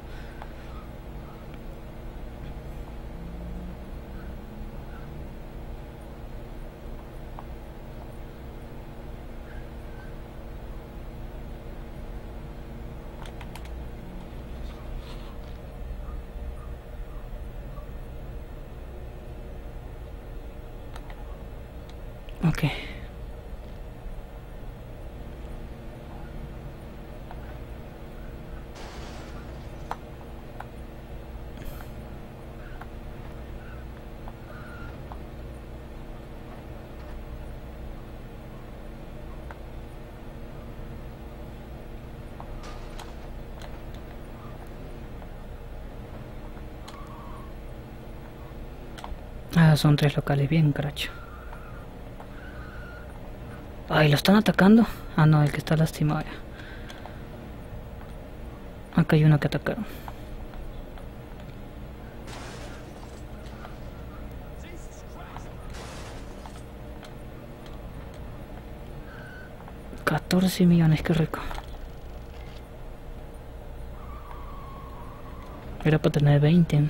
Ok. Ah, son 3 locales, bien caracho. Ay, ¿lo están atacando? Ah, no, el que está lastimado ya. Acá hay uno que atacaron. $14 millones, qué rico. Era para tener 20.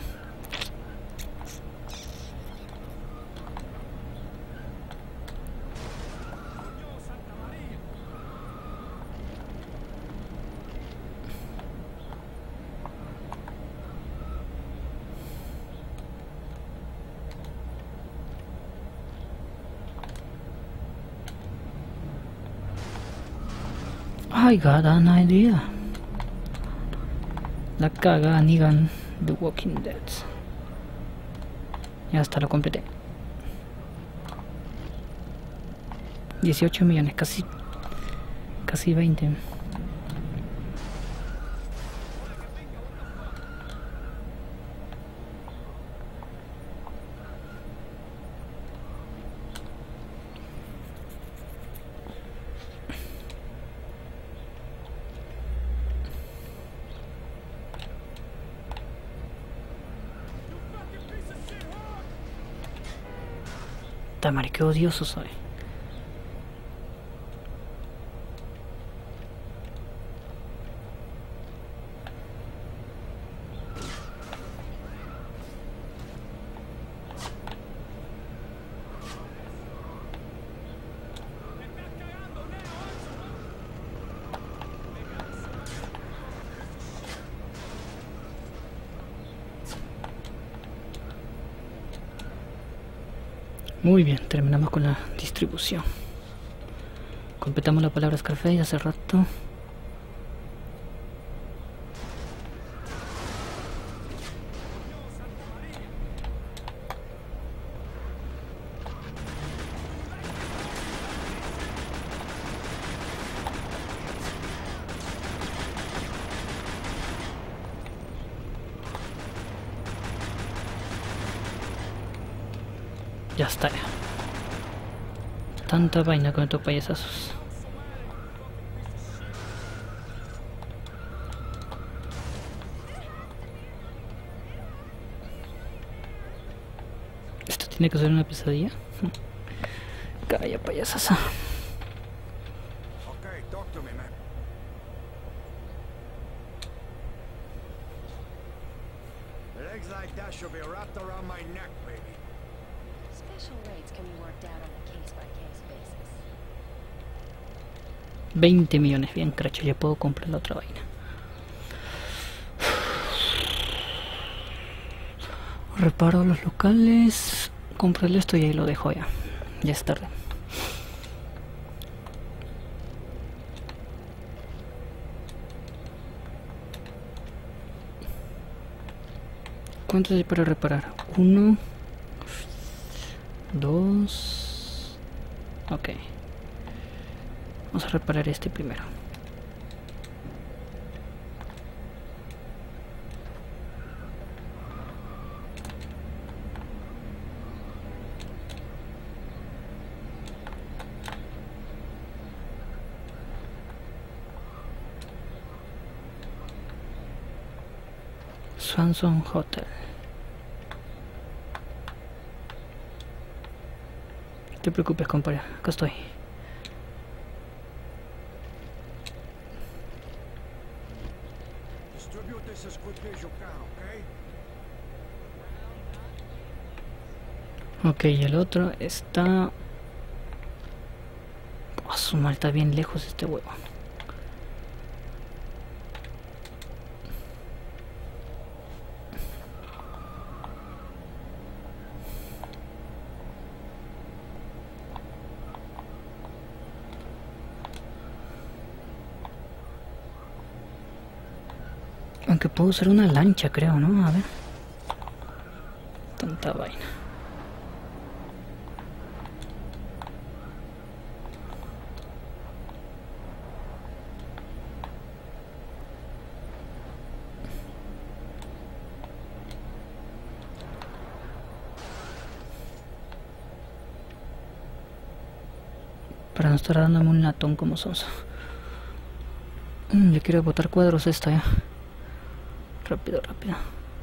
I got an idea. La caga Negan The Walking Dead. Ya está, lo completé. 18 millones, casi 20. Tamari, qué odioso soy. Muy bien, terminamos con la distribución. Completamos la palabra Scarface hace rato. Ya está. Tanta vaina con estos payasazos. Esto tiene que ser una pesadilla. Calla, payasasa. Okay, talk to me, man. Legs like that should be wrapped around my neck, baby. Special rates can be worked out on a case-by-case basis. 20 millones, bien cracho, ya puedo comprar la otra vaina. Reparo los locales, compro esto y ahí lo dejo ya. Ya es tarde. ¿Cuántos hay para reparar? 1, 2. Ok. Vamos a reparar este primero. Swanson Hotel. No te preocupes, compadre, acá estoy. Distribute this as quickly as you can, okay? Ok, y el otro está... Oh, su madre, está bien lejos este huevo. Aunque puedo usar una lancha, creo, ¿no? A ver. Tanta vaina. Para no estar dándome un latón como sonso. Le quiero botar cuadros esta ya. Rápido, rápido.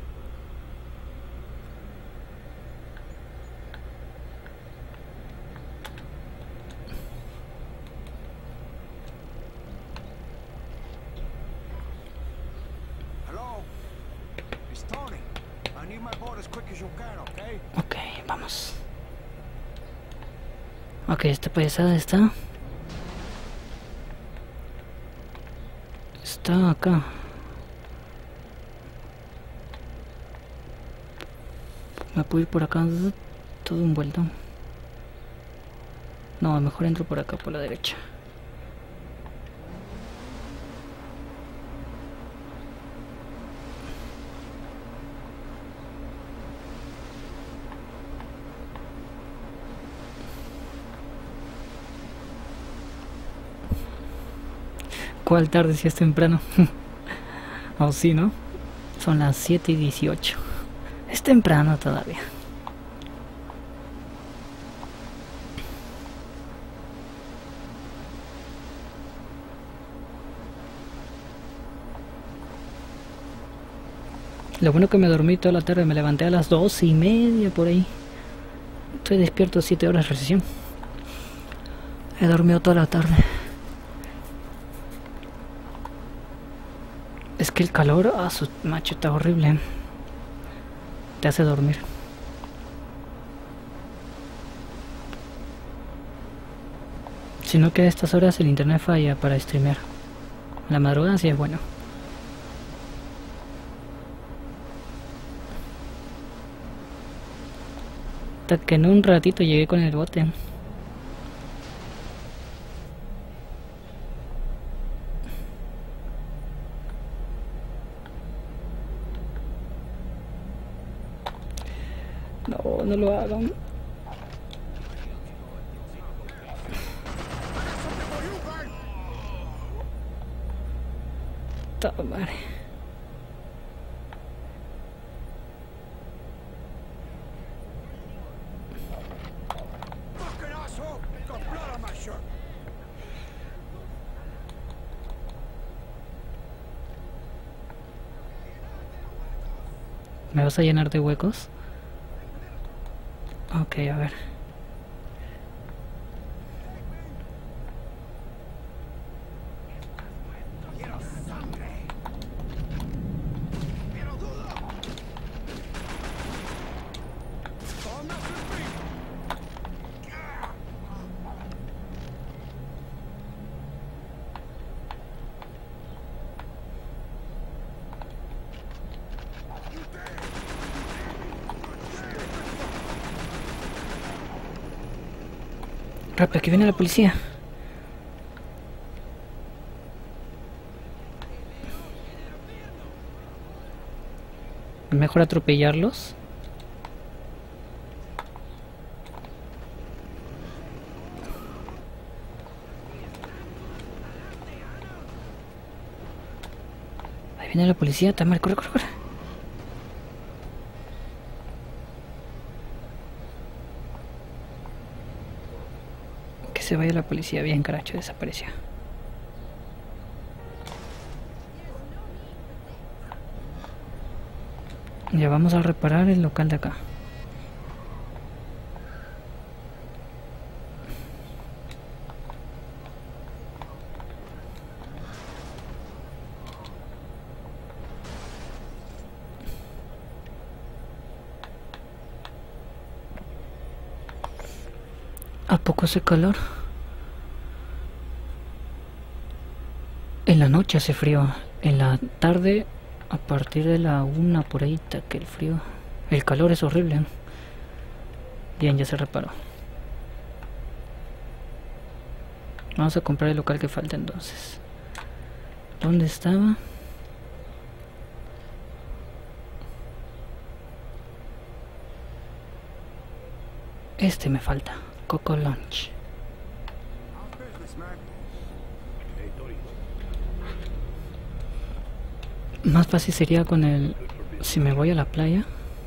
Hello? It's Tony. I need my boat as quick as you can, okay? Ok, vamos. Ok, esta payasada está... Está acá. Me puedo ir por acá, todo un vuelto. No, mejor entro por acá, por la derecha. ¿Cuál tarde si es temprano? Oh, sí, ¿no? Son las 7:18. Es temprano todavía. Lo bueno que me dormí toda la tarde, me levanté a las 2:30 por ahí. Estoy despierto 7 horas recién. He dormido toda la tarde. Es que el calor, su macho, está horrible. Te hace dormir. Sino que a estas horas el internet falla para streamear. La madrugada sí es bueno. Hasta que en un ratito llegué con el bote. No, no lo hagan. Madre. Fucking asshole! Got blood on my shirt! ¿Me vas a llenar de huecos? Ok, a ver. ¡Quiero sangre! ¡Quiero duda! ¡Toma Rápido, que viene la policía. mejor atropellarlos. Ahí viene la policía, Tamar, corre, corre, corre. Que se vaya la policía, bien caracho, desapareció. Ya vamos a reparar el local de acá. ¿A poco hace calor? En la noche hace frío. En la tarde, a partir de la 1 por ahí, que el frío. El calor es horrible. Bien, ya se reparó. Vamos a comprar el local que falta entonces. ¿Dónde estaba? Este me falta. Coco Lunch. How's business, man? Hey, Tony. Más fácil sería con el... Si me voy a la playa.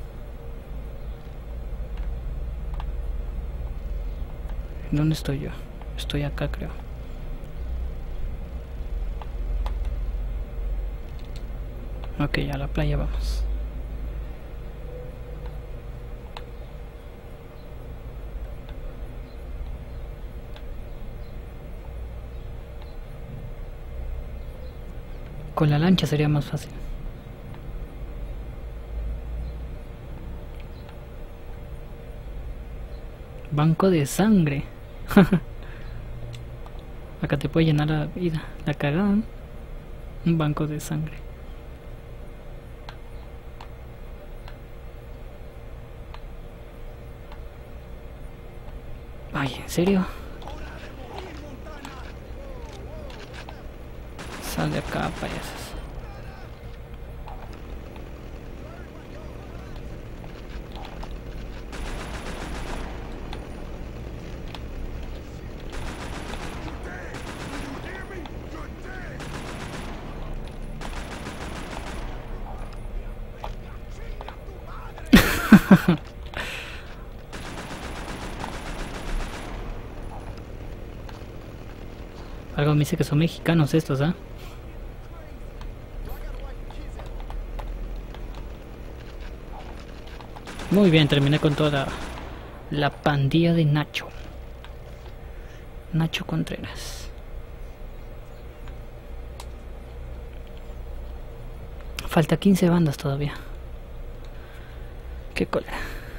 ¿Dónde estoy yo? Estoy acá, creo. Ok, a la playa vamos. Con la lancha sería más fácil. Banco de sangre. Acá te puede llenar la vida. La cagada, ¿no? Un banco de sangre. Ay, ¿en serio? Sal de acá, payasos. Algo me dice que son mexicanos estos, ¿ah? Muy bien, terminé con toda la pandilla de Nacho. Nacho Contreras. Falta 15 bandas todavía. Qué cólera.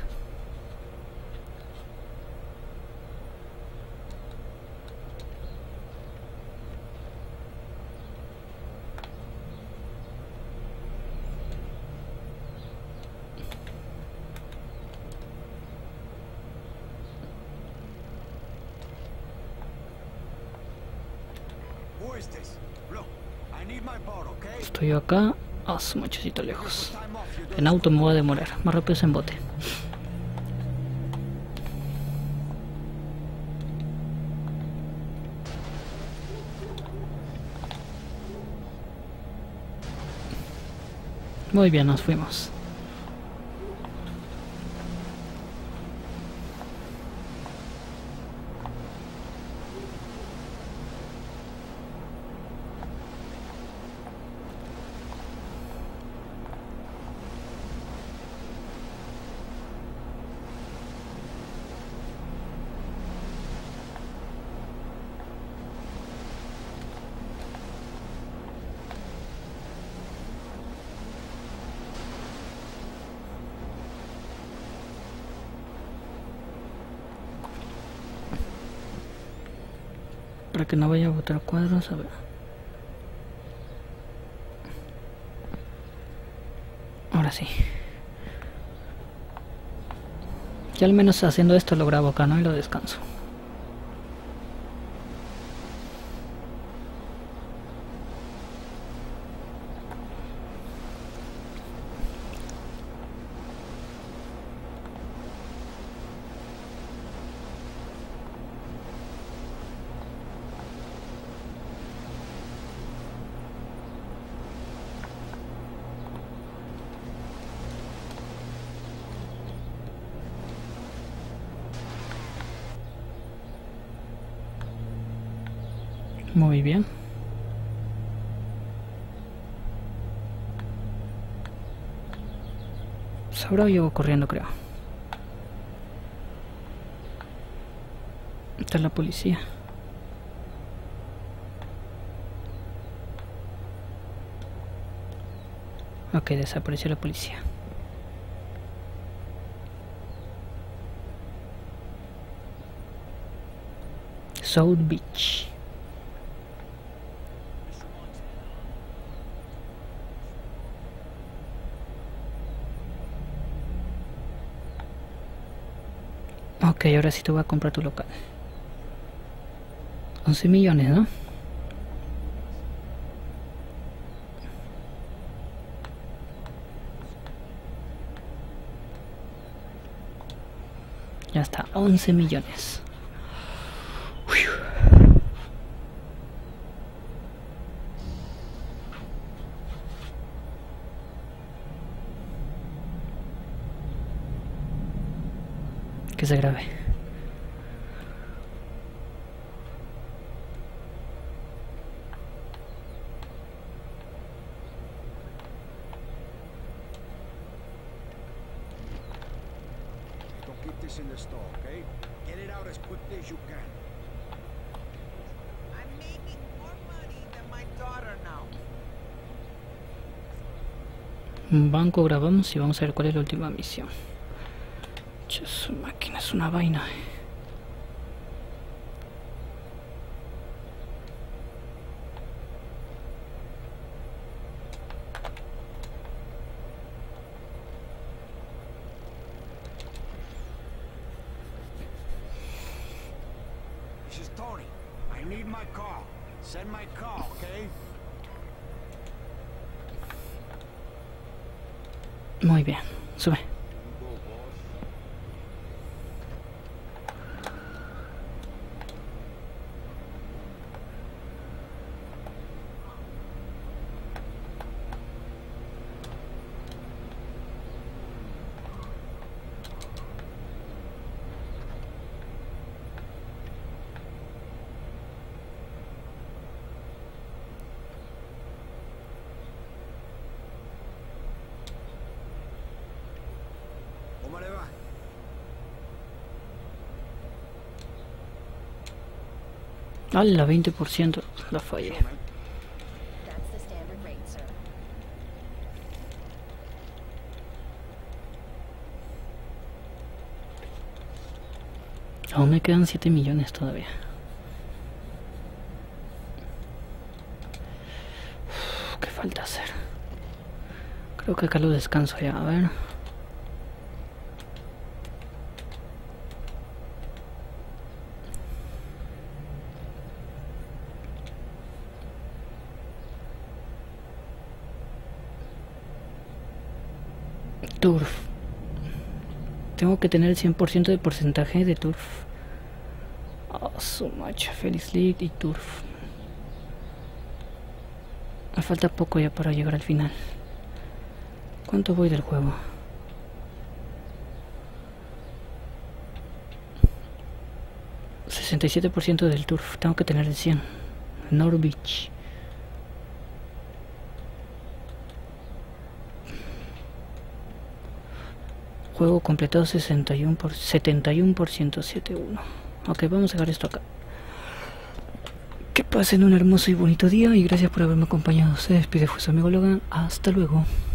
Who is this? Look, I need my boat, okay? Estoy acá. Ah, su muchachito lejos. Time off, you En auto me voy a demorar. Más rápido es en bote. Muy bien, nos fuimos. Para que no vaya a botar cuadros, a ver. Ahora sí. Ya al menos haciendo esto lo grabo acá, ¿no? Y lo descanso. Muy bien. Pues ahora llego corriendo, creo. Está la policía. Ok, desapareció la policía. South Beach. Ok, ahora sí te voy a comprar tu local. 11 millones, ¿no? Ya está, 11 millones. Que se grabe. Don't keep this in the store, okay? Get it out as quickly as you can. I'm making more money than my daughter now. Un banco grabamos y vamos a ver cuál es la última misión. Che, su máquina es una vaina. This is Tony. I need my car. Send my car, okay? Muy bien, sube. ¿Cómo le va? ¡Hala! 20%. La fallé. That's the standard rate, sir. Aún me quedan 7 millones todavía. ¿Qué falta hacer? Creo que acá lo descanso ya, a ver. Turf. Tengo que tener el 100% de porcentaje de turf. Oh, so much. Feliz League y turf. Me falta poco ya para llegar al final. ¿Cuánto voy del juego? $67% del turf. Tengo que tener el 100. Norwich. Juego completado 71%, 71. Ok, vamos a dejar esto acá. Que pasen un hermoso y bonito día y gracias por haberme acompañado. Se despide su amigo Logan. Hasta luego.